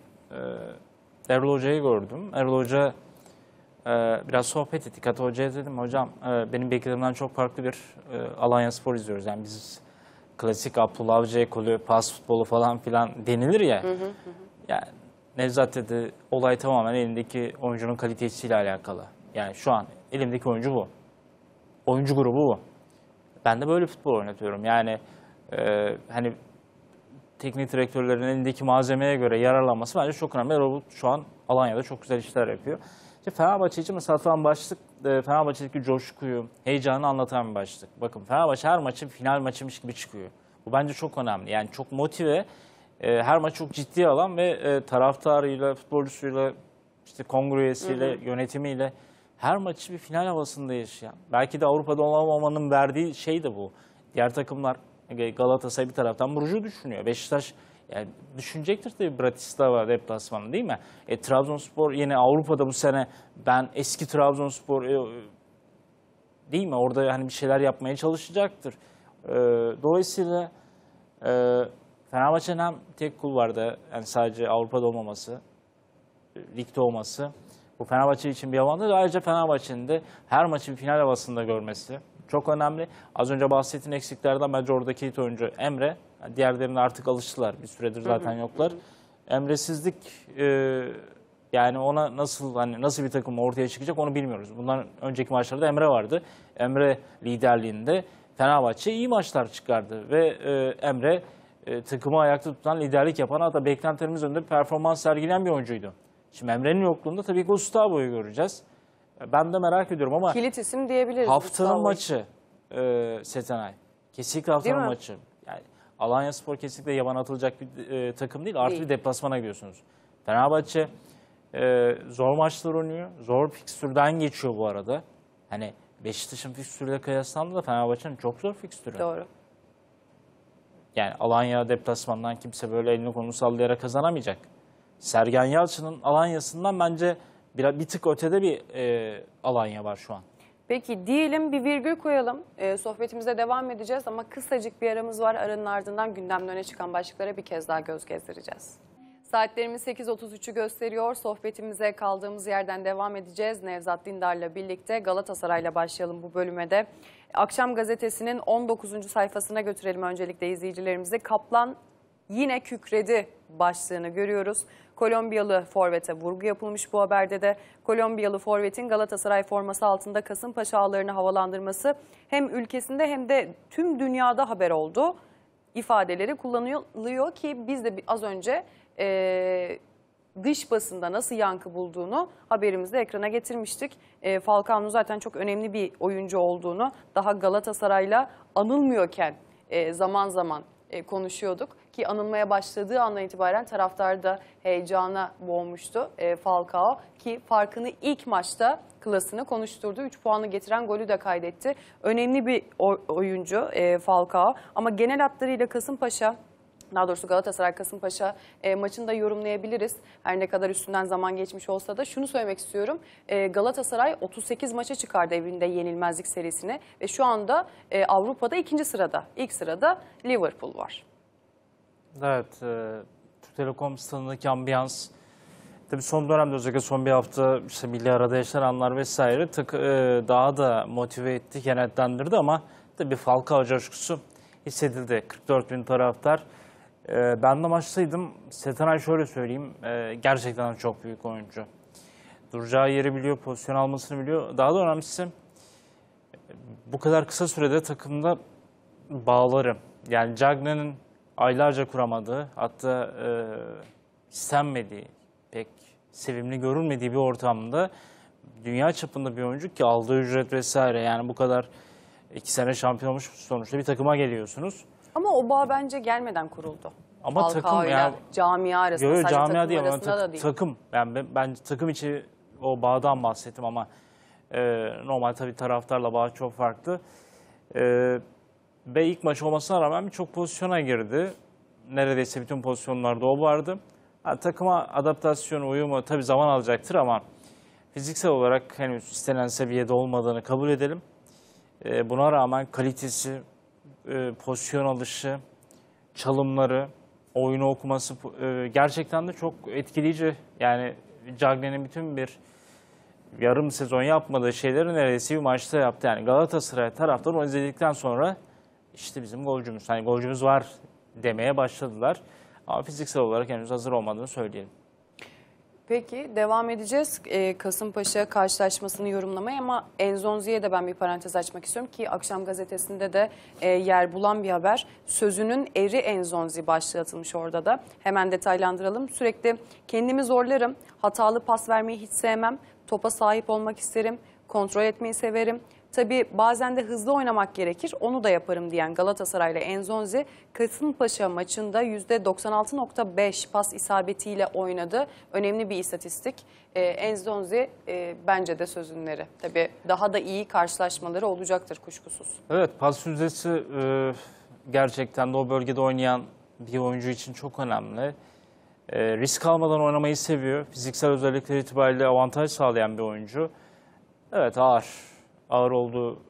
Erol Hoca'yı gördüm. Erol Hoca biraz sohbet ettik. Hatta hocaya dedim hocam benim beklediğimden çok farklı bir Alanyaspor izliyoruz. Yani biz klasik Abdullah Avcı ekolü, pas futbolu falan filan denilir ya. Yani Nevzat dedi olay tamamen elindeki oyuncunun kalitesiyle alakalı. Yani şu an elimdeki oyuncu bu. Oyuncu grubu bu. Ben de böyle futbol oynatıyorum. Yani hani teknik direktörlerin elindeki malzemeye göre yararlanması bence çok önemli. Erol Bulut şu an Alanya'da çok güzel işler yapıyor. İşte Fenerbahçe için mesela atılan başlık Fenerbahçe'deki coşkuyu, heyecanı anlatan bir başlık. Bakın Fenerbahçe her maçı final maçıymış gibi çıkıyor. Bu bence çok önemli. Yani çok motive, her maçı çok ciddiye alan ve taraftarıyla, futbolcusuyla, işte kongre üyesiyle, yönetimiyle her maçı bir final havasında yaşayan. Belki de Avrupa'da olamamanın verdiği şey de bu. Diğer takımlar Galatasaray bir taraftan Bruges'i düşünüyor. Beşiktaş yani düşünecektir tabii Bratislava deplasmanı değil mi? Trabzonspor yine Avrupa'da bu sene ben eski Trabzonspor değil mi? Orada hani bir şeyler yapmaya çalışacaktır. Dolayısıyla Fenerbahçe'nin hem tek kulvarda yani sadece Avrupa'da olmaması, ligde olması bu Fenerbahçe için bir avantaj. Ayrıca Fenerbahçe'nin de her maçı bir final havasında görmesi çok önemli. Az önce bahsettiğin eksiklerden bence oradaki ilk oyuncu Emre. Diğerlerine artık alıştılar. Bir süredir zaten yoklar. Emresizlik yani ona nasıl bir takım ortaya çıkacak onu bilmiyoruz. Bundan önceki maçlarda Emre vardı. Emre liderliğinde Fenerbahçe iyi maçlar çıkardı ve Emre takımı ayakta tutan, liderlik yapan hatta beklentilerimiz önünde bir performans sergileyen bir oyuncuydu. Şimdi Emre'nin yokluğunda tabii ki Gustavo'yu göreceğiz. Ben de merak ediyorum ama Kilit isim diyebiliriz. haftanın Gustavo. maçı Setenay. Kesinlikle haftanın Değil mi? maçı. Yani Alanyaspor kesinlikle yabana atılacak bir takım değil. Artı Değil. bir deplasmana gidiyorsunuz. Fenerbahçe zor maçlar oynuyor. Zor fikstürden geçiyor bu arada. Hani Beşiktaş'ın fikstürüyle kıyaslandığında Fenerbahçe'nin çok zor fikstürü. Doğru. Yani Alanya deplasmandan kimse böyle elini kolunu sallayarak kazanamayacak. Sergen Yalçın'ın Alanya'sından bence bir tık ötede bir Alanya var şu an. Peki diyelim bir virgül koyalım. Sohbetimize devam edeceğiz ama kısacık bir aramız var. Aranın ardından gündemden öne çıkan başlıklara bir kez daha göz gezdireceğiz. Saatlerimiz 8.33'ü gösteriyor. Sohbetimize kaldığımız yerden devam edeceğiz. Nevzat Dindar'la birlikte Galatasaray'la başlayalım bu bölüme de. Akşam gazetesinin 19. sayfasına götürelim öncelikle izleyicilerimizi. Kaplan yine kükredi başlığını görüyoruz. Kolombiyalı forvete vurgu yapılmış bu haberde de. Kolombiyalı forvetin Galatasaray forması altında Kasımpaşa ağlarını havalandırması hem ülkesinde hem de tüm dünyada haber oldu. İfadeleri kullanılıyor ki biz de az önce dış basında nasıl yankı bulduğunu haberimizde ekrana getirmiştik. Falcao'nun zaten çok önemli bir oyuncu olduğunu daha Galatasaray'la anılmıyorken zaman zaman konuşuyorduk. Ki anılmaya başladığı andan itibaren taraftar da heyecana boğmuştu Falcao. Ki farkını ilk maçta klasını konuşturdu. 3 puanı getiren golü de kaydetti. Önemli bir oyuncu Falcao. Ama genel hatlarıyla Kasımpaşa, daha doğrusu Galatasaray Kasımpaşa maçını da yorumlayabiliriz. Her ne kadar üstünden zaman geçmiş olsa da şunu söylemek istiyorum. Galatasaray 38 maça çıkardı evinde yenilmezlik serisine ve şu anda Avrupa'da 2. sırada. İlk sırada Liverpool var. Evet, Türk Telekom stadındaki ambiyans, tabii son dönemde özellikle son bir hafta işte milli arada yaşananlar vesaire daha da motive etti, kenetlendirdi ama tabii Falcao coşkusu hissedildi. 44 bin taraftar. Ben de maçtaydım. Setenay şöyle söyleyeyim, gerçekten çok büyük oyuncu. Duracağı yeri biliyor, pozisyon almasını biliyor. Daha da önemlisi bu kadar kısa sürede takımda bağları. Yani Cagney'in aylarca kuramadığı, hatta istenmediği, pek sevimli görülmediği bir ortamda dünya çapında bir oyuncu ki aldığı ücret vesaire, yani bu kadar 2 sene şampiyon olmuş sonuçta bir takıma geliyorsunuz. Ama o bağ bence gelmeden kuruldu. Ama takım Falcao'yla yani camia arasında, sadece camia takım değil ama arasında da değil. takım. Yani ben takım içi o bağdan bahsettim ama normal tabii taraftarla bağ çok farklı. Ve ilk maç olmasına rağmen birçok pozisyona girdi. Neredeyse bütün pozisyonlarda o vardı. Yani takıma adaptasyonu, uyumu tabii zaman alacaktır ama fiziksel olarak henüz istenen seviyede olmadığını kabul edelim. Buna rağmen kalitesi, pozisyon alışı, çalımları, oyunu okuması gerçekten de çok etkileyici. Yani Cagney'in bütün bir yarım sezon yapmadığı şeyleri neredeyse bir maçta yaptı. Yani Galatasaray taraftarı onu izledikten sonra işte bizim golcümüz, hani golcümüz var demeye başladılar. Ama fiziksel olarak henüz hazır olmadığını söyleyelim. Peki devam edeceğiz Kasımpaşa karşılaşmasını yorumlamaya ama Enzonzi'ye de ben bir parantez açmak istiyorum ki akşam gazetesinde de yer bulan bir haber. Sözünün eri Enzonzi başlığı atılmış orada da. Hemen detaylandıralım. Sürekli kendimi zorlarım, hatalı pas vermeyi hiç sevmem, topa sahip olmak isterim, kontrol etmeyi severim. Tabii bazen de hızlı oynamak gerekir, onu da yaparım diyen Galatasaray'la Enzonzi, Kasımpaşa maçında %96.5 pas isabetiyle oynadı. Önemli bir istatistik. Enzonzi bence de sözünleri. Tabii daha da iyi karşılaşmaları olacaktır kuşkusuz. Evet, pas yüzdesi gerçekten de o bölgede oynayan bir oyuncu için çok önemli. Risk almadan oynamayı seviyor. Fiziksel özellikleri itibariyle avantaj sağlayan bir oyuncu. Evet, ağır olduğu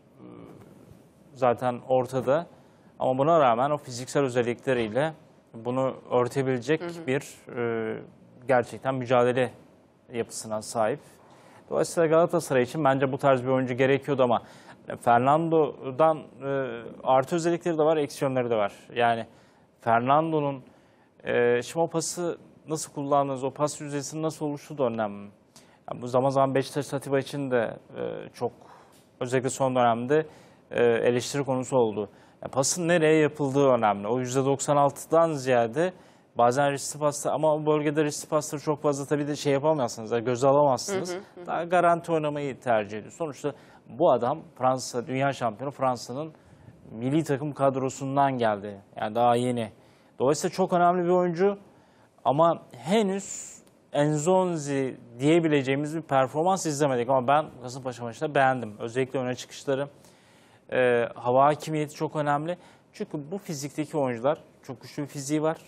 zaten ortada. Ama buna rağmen o fiziksel özellikleriyle bunu örtebilecek bir gerçekten mücadele yapısına sahip. Dolayısıyla Galatasaray için bence bu tarz bir oyuncu gerekiyordu ama Fernando'dan artı özellikleri de var, eksi yönleri de var. Yani Fernando'nun şimdi o pası nasıl kullandığınız, o pas yüzdesinin nasıl oluştuğu da önemli. Yani bu zaman zaman Beşiktaş Atiba için de çok özellikle son dönemde eleştiri konusu oldu. Yani pasın nereye yapıldığı önemli. O %96'dan ziyade Bazen riskli paslar ama o bölgede riskli pasları çok fazla tabii de şey yapamazsınız, yani göze alamazsınız. Daha garanti oynamayı tercih ediyor. Sonuçta bu adam Fransa, dünya şampiyonu Fransa'nın milli takım kadrosundan geldi. Yani daha yeni. Dolayısıyla çok önemli bir oyuncu ama henüz Enzonzi diyebileceğimiz bir performans izlemedik. Ama ben Kasımpaşa maçında beğendim. Özellikle öne çıkışları. Hava hakimiyeti çok önemli. Çünkü bu fizikteki oyuncular çok güçlü bir fiziği var.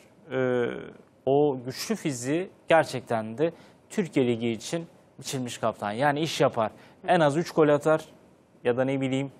O güçlü fiziği gerçekten de Türkiye Ligi için biçilmiş kaptan. Yani iş yapar. En az 3 gol atar ya da ne bileyim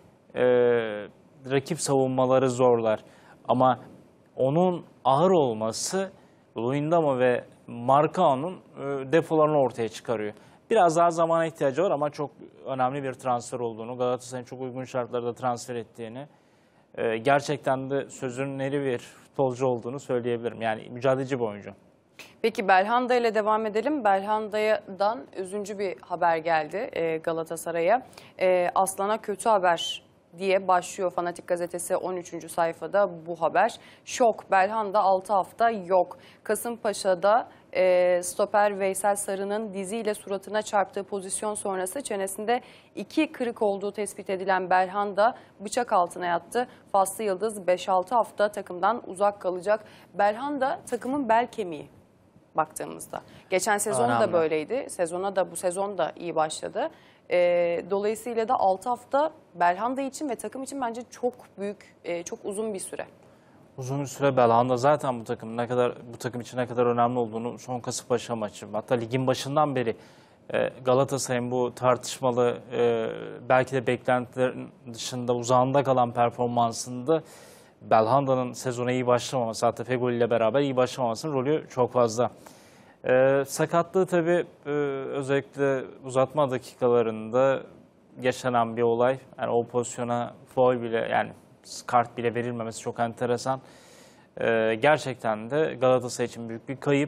rakip savunmaları zorlar. Ama onun ağır olması Luyendama ve Marcao'nun defolarını ortaya çıkarıyor. Biraz daha zamana ihtiyacı var ama çok önemli bir transfer olduğunu, Galatasaray'ın çok uygun şartlarda transfer ettiğini, gerçekten de sözünün eri bir futbolcu olduğunu söyleyebilirim. Yani mücadeleci bir oyuncu. Peki Belhanda ile devam edelim. Belhanda'dan üzüncü bir haber geldi Galatasaray'a. Aslan'a kötü haber diye başlıyor Fanatik Gazetesi 13. sayfada bu haber. Şok, Belhanda 6 hafta yok. Kasımpaşa'da stoper Veysel Sarı'nın diziyle suratına çarptığı pozisyon sonrası çenesinde 2 kırık olduğu tespit edilen Belhanda bıçak altına yattı. Faslı Yıldız 5-6 hafta takımdan uzak kalacak. Belhanda takımın bel kemiği baktığımızda. Geçen sezon da böyleydi. Bu sezon da iyi başladı. Dolayısıyla da 6 hafta Belhanda için ve takım için bence çok büyük, çok uzun bir süre. Uzun bir süre Belhanda zaten bu takım için ne kadar önemli olduğunu son Kasımpaşa maçı, hatta ligin başından beri Galatasaray'ın bu tartışmalı belki de beklentilerin dışında uzağında kalan performansında Belhanda'nın sezona iyi başlamaması, hatta Fegoli ile beraber iyi başlamamasının rolü çok fazla. Sakatlığı tabii özellikle uzatma dakikalarında yaşanan bir olay. Yani o pozisyona faul bile, yani kart bile verilmemesi çok enteresan. Gerçekten de Galatasaray için büyük bir kayıp.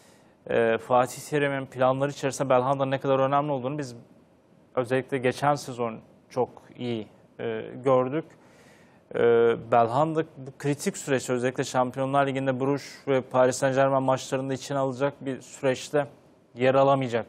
Fatih Terim'in planları içerisinde Belhanda'nın ne kadar önemli olduğunu biz özellikle geçen sezon çok iyi gördük. Belhanda bu kritik süreç, özellikle Şampiyonlar Ligi'nde Bruges ve Paris Saint-Germain maçlarında içine alacak bir süreçte yer alamayacak.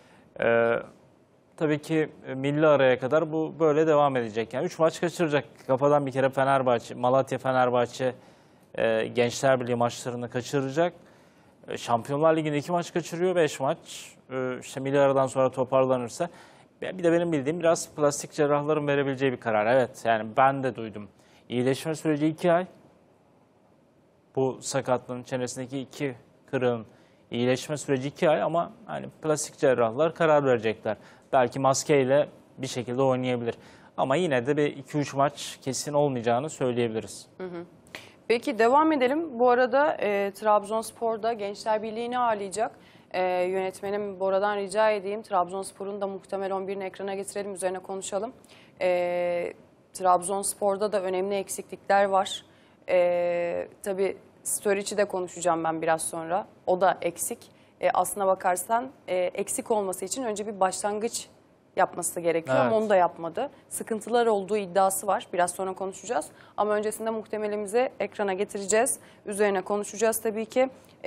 Tabii ki milli araya kadar bu böyle devam edecek. Yani 3 maç kaçıracak. Kafadan bir kere Fenerbahçe, Malatya Fenerbahçe Gençler Birliği maçlarını kaçıracak. Şampiyonlar Ligi'nde 2 maç kaçırıyor, 5 maç. İşte milli aradan sonra toparlanırsa. Bir de benim bildiğim biraz plastik cerrahların verebileceği bir karar. Evet, yani ben de duydum. İyileşme süreci 2 ay. Bu sakatlığın, çenesindeki 2 kırığın iyileşme süreci 2 ay ama hani plastik cerrahlar karar verecekler. Belki maskeyle bir şekilde oynayabilir. Ama yine de bir 2-3 maç kesin olmayacağını söyleyebiliriz. Peki devam edelim. Bu arada Trabzonspor'da Gençler Birliği'ni ağırlayacak. Yönetmenim Bora'dan rica edeyim. Trabzonspor'un da muhtemel 11'ini ekrana getirelim, üzerine konuşalım. Trabzonspor'da da önemli eksiklikler var. Tabii Sturridge'i de konuşacağım ben biraz sonra. O da eksik. Aslına bakarsan eksik olması için önce bir başlangıç yapması gerekiyor ama onu da yapmadı. Sıkıntılar olduğu iddiası var. Biraz sonra konuşacağız. Ama öncesinde muhtemelimizi ekrana getireceğiz. Üzerine konuşacağız tabii ki.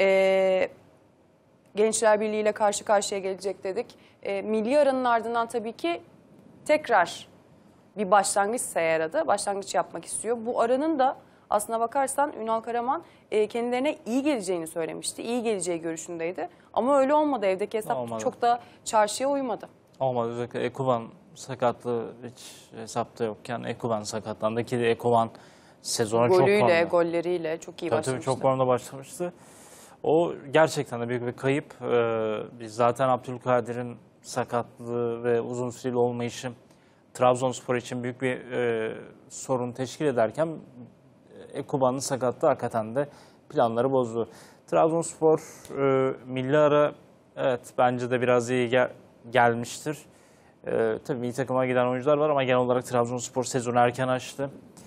Gençler Birliği ile karşı karşıya gelecek dedik. Milli aranın ardından tabii ki tekrar bir başlangıç yaradı. Başlangıç yapmak istiyor. Bu aranın da aslına bakarsan Ünal Karaman kendilerine iyi geleceğini söylemişti. İyi geleceği görüşündeydi. Ama öyle olmadı. Evdeki hesap çok da çarşıya uymadı. Olmadı. Özellikle Ekuban sakatlığı hiç hesapta yokken Ekuban sakatlandı ki Ekuban sezona çok formda. Golleriyle çok iyi başlamıştı. Tabii çok formda başlamıştı. O gerçekten de büyük bir kayıp. Biz zaten Abdülkadir'in sakatlığı ve uzun süreli olmayışı Trabzonspor için büyük bir sorun teşkil ederken Ekuban'ın sakatlığı hakikaten de planları bozdu. Trabzonspor milli ara evet bence de biraz iyi gelmiştir. Tabii milli takıma giden oyuncular var ama genel olarak Trabzonspor sezonu erken açtı.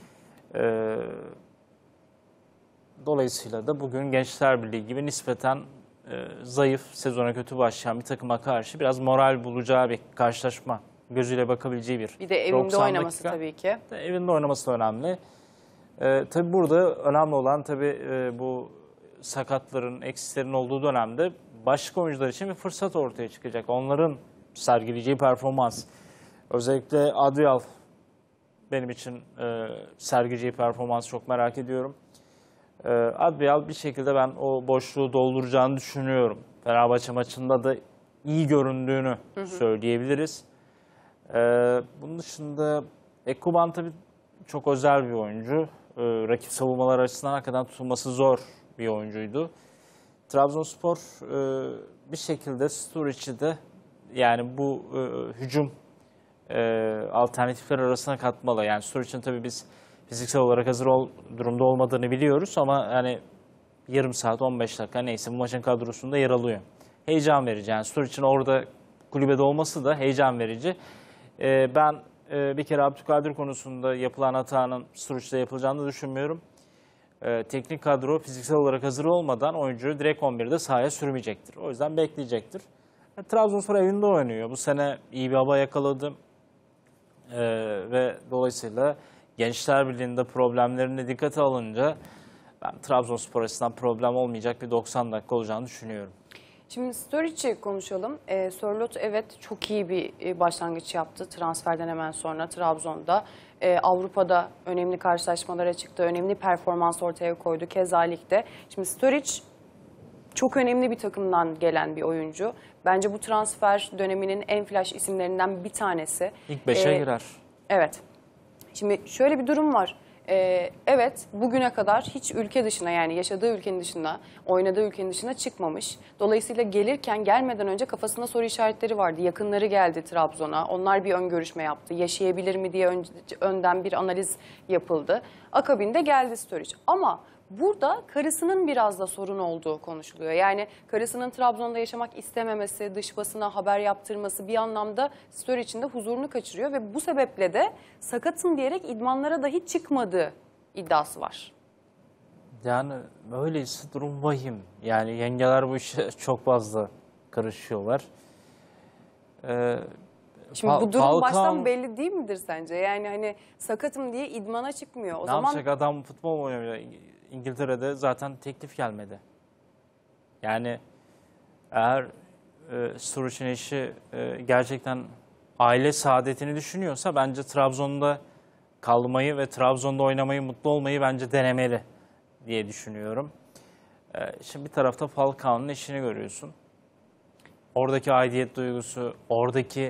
Dolayısıyla da bugün Gençler Birliği gibi nispeten zayıf, sezona kötü başlayan bir takıma karşı biraz moral bulacağı bir karşılaşma gözüyle bakabileceği bir de evinde oynaması tabii ki. Evinde oynaması da önemli. Tabii burada önemli olan tabii bu sakatların, eksislerin olduğu dönemde başka oyuncular için bir fırsat ortaya çıkacak. Onların sergileyeceği performans. Özellikle Adriel benim için sergileyeceği performans çok merak ediyorum. Adriel bir şekilde ben o boşluğu dolduracağını düşünüyorum. Fenerbahçe maçında da iyi göründüğünü söyleyebiliriz. Bunun dışında Ekuban tabii çok özel bir oyuncu. Rakip savunmalar açısından hakikaten tutulması zor bir oyuncuydu. Trabzonspor bir şekilde Sturridge'i de yani bu hücum alternatifler arasına katmalı. Yani Sturridge'in tabii biz fiziksel olarak hazır durumda olmadığını biliyoruz ama yani yarım saat 15 dakika neyse bu maçın kadrosunda yer alıyor. Heyecan verici. Yani Sturridge'in orada kulübede olması da heyecan verici. Ben bir kere Abdülkadir konusunda yapılan hatanın Sturridge'de yapılacağını düşünmüyorum. Teknik kadro fiziksel olarak hazır olmadan oyuncuyu direkt 11'de sahaya sürmeyecektir. O yüzden bekleyecektir. Trabzonspor evinde oynuyor. Bu sene iyi bir hava yakaladı. Ve dolayısıyla Gençler Birliği'nde problemlerine dikkate alınca ben Trabzonspor açısından problem olmayacak bir 90 dakika olacağını düşünüyorum. Şimdi Sturridge'i konuşalım. Sörloth evet çok iyi bir başlangıç yaptı transferden hemen sonra Trabzon'da. Avrupa'da önemli karşılaşmalara çıktı, önemli performans ortaya koydu keza ligde. Şimdi Sturridge çok önemli bir takımdan gelen bir oyuncu. Bence bu transfer döneminin en flash isimlerinden bir tanesi. İlk 5'e girer. Evet. Şimdi şöyle bir durum var. Evet, bugüne kadar hiç ülke dışına yani yaşadığı ülkenin dışına, oynadığı ülkenin dışına çıkmamış. Dolayısıyla gelmeden önce kafasında soru işaretleri vardı. Yakınları geldi Trabzon'a. Onlar bir ön görüşme yaptı. Yaşayabilir mi diye önden bir analiz yapıldı. Akabinde geldi Sturridge. Ama burada karısının biraz da sorun olduğu konuşuluyor. Yani karısının Trabzon'da yaşamak istememesi, dış basına haber yaptırması bir anlamda Sturridge'in de huzurunu kaçırıyor ve bu sebeple de sakatım diyerek idmanlara dahi çıkmadığı iddiası var. Yani öyleyse durum vahim. Yani yengeler bu işe çok fazla karışıyorlar. Şimdi bu durum baştan belli değil midir sence? Yani hani sakatım diye idmana çıkmıyor. O ne yapacak adam futbol oynamıyor. İngiltere'de zaten teklif gelmedi. Yani eğer Sturridge'in eşi gerçekten aile saadetini düşünüyorsa bence Trabzon'da kalmayı ve Trabzon'da oynamayı, mutlu olmayı bence denemeli diye düşünüyorum. Şimdi bir tarafta Falcao'nun eşini görüyorsun. Oradaki aidiyet duygusu, oradaki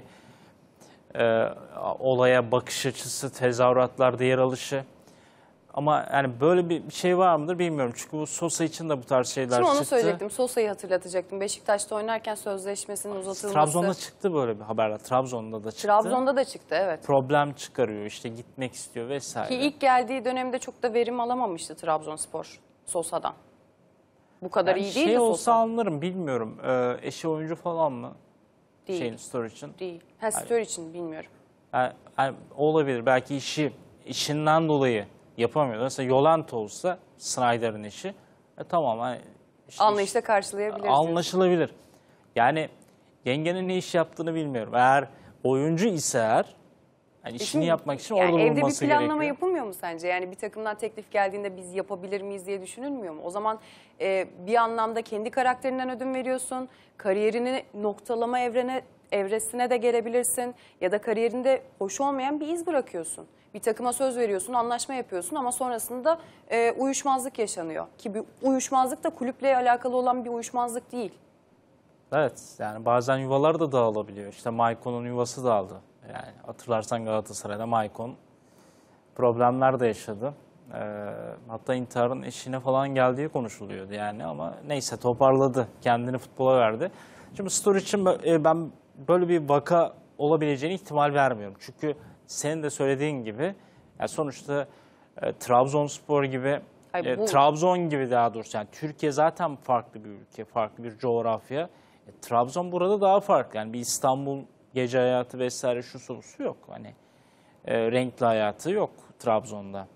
olaya bakış açısı, tezahüratlarda yer alışı. Ama yani böyle bir şey var mıdır bilmiyorum. Çünkü bu Sosa için de bu tarz şeyler çıktı. Şimdi onu söyleyecektim. Sosa'yı hatırlatacaktım. Beşiktaş'ta oynarken sözleşmesinin uzatılması. Trabzon'da çıktı böyle bir haberler. Trabzon'da da çıktı. Trabzon'da da çıktı evet. Problem çıkarıyor işte gitmek istiyor vesaire. Ki ilk geldiği dönemde çok da verim alamamıştı Trabzonspor Sosa'dan. Bu kadar iyi değil de olsa Sosa. anlarım bilmiyorum. Eşi oyuncu falan mı? Değil. Sturridge'in. Değil. Sturridge için bilmiyorum. Yani olabilir. Belki işinden dolayı yapamıyor. Mesela Yolanta olsa Snyder'in işi. Tamam. Hani Anlayışla karşılayabiliriz. Anlaşılabilir. Yani yengenin ne iş yaptığını bilmiyorum. Eğer oyuncu ise yani işini yapmak için orada olması gerekiyor. Evde bir planlama yapılmıyor mu sence? Yani bir takımdan teklif geldiğinde biz yapabilir miyiz diye düşünülmüyor mu? O zaman bir anlamda kendi karakterinden ödün veriyorsun. Kariyerini noktalama evresine de gelebilirsin. Ya da kariyerinde hoş olmayan bir iz bırakıyorsun. Bir takıma söz veriyorsun, anlaşma yapıyorsun ama sonrasında uyuşmazlık yaşanıyor. Ki bir uyuşmazlık da kulüple alakalı olan bir uyuşmazlık değil. Evet, yani bazen yuvalar da dağılabiliyor. İşte Maikon'un yuvası dağıldı. Yani hatırlarsan Galatasaray'da Maikon problemler de yaşadı. Hatta intiharın eşine falan geldiği konuşuluyordu yani ama neyse toparladı. Kendini futbola verdi. Şimdi Sturridge'in ben böyle bir vaka olabileceğini ihtimal vermiyorum. Çünkü senin de söylediğin gibi yani sonuçta Trabzonspor gibi Trabzon gibi daha doğrusu yani Türkiye zaten farklı bir ülke, farklı bir coğrafya. Trabzon burada daha farklı. Yani bir İstanbul gece hayatı vesaire şu sorusu yok. Hani renkli hayatı yok Trabzon'da.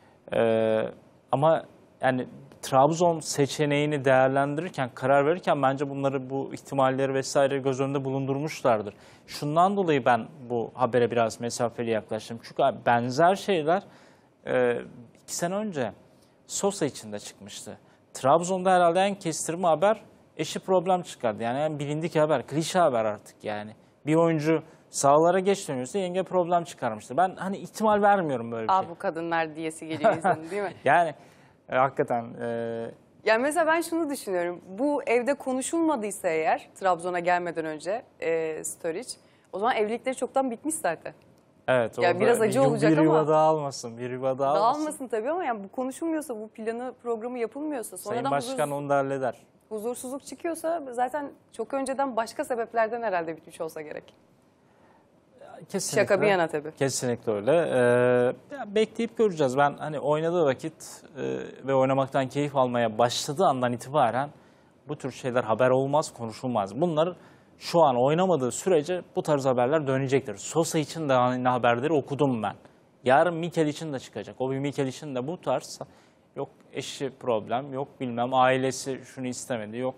Ama yani Trabzon seçeneğini değerlendirirken, karar verirken bence bunları bu ihtimalleri vesaire göz önünde bulundurmuşlardır. Şundan dolayı ben bu habere biraz mesafeli yaklaştım. Çünkü benzer şeyler 2 sene önce Sosa için de çıkmıştı. Trabzon'da herhalde en kestirme haber eşi problem çıkardı. Yani en bilindik haber, klişe haber artık yani. Bir oyuncu sahalara geç dönüyorsa yenge problem çıkarmıştır. Ben hani ihtimal vermiyorum böyle bir şey. Bu kadınlar diyesi geliyor insanın, değil mi? Yani hakikaten Yani mesela ben şunu düşünüyorum. Bu evde konuşulmadıysa eğer Trabzon'a gelmeden önce Sturridge, o zaman evlilikleri çoktan bitmiş zaten. evet Ya orada biraz acı olacak bir ama yuva dağılmasın, bir yuva dağılmasın. dağılmasın tabii ama yani bu konuşulmuyorsa, bu planı, programı yapılmıyorsa, Sayın sonradan Başkan onu da halleder. huzursuzluk çıkıyorsa zaten çok önceden başka sebeplerden herhalde bitmiş olsa gerek. Kesinlikle. Şaka bir yana tabii. Kesinlikle öyle. Ya bekleyip göreceğiz. Ben hani oynadığı vakit ve oynamaktan keyif almaya başladığı andan itibaren bu tür şeyler haber olmaz, konuşulmaz. Bunlar şu an oynamadığı sürece bu tarz haberler dönecektir. Sosa için de aynı haberleri okudum ben. Yarın Mikel için de çıkacak. O bir Mikel için de bu tarz, yok eşi problem, yok bilmem ailesi şunu istemedi, yok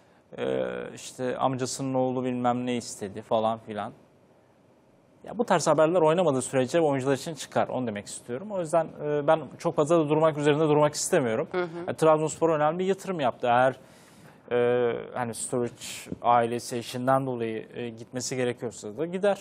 işte amcasının oğlu bilmem ne istedi falan filan. Ya bu tarz haberler oynamadığı sürece oyuncular için çıkar. Onu demek istiyorum. O yüzden ben çok fazla da üzerinde durmak istemiyorum. Yani Trabzonspor önemli bir yatırım yaptı. Eğer hani Sturridge ailesi eşinden dolayı gitmesi gerekiyorsa da gider.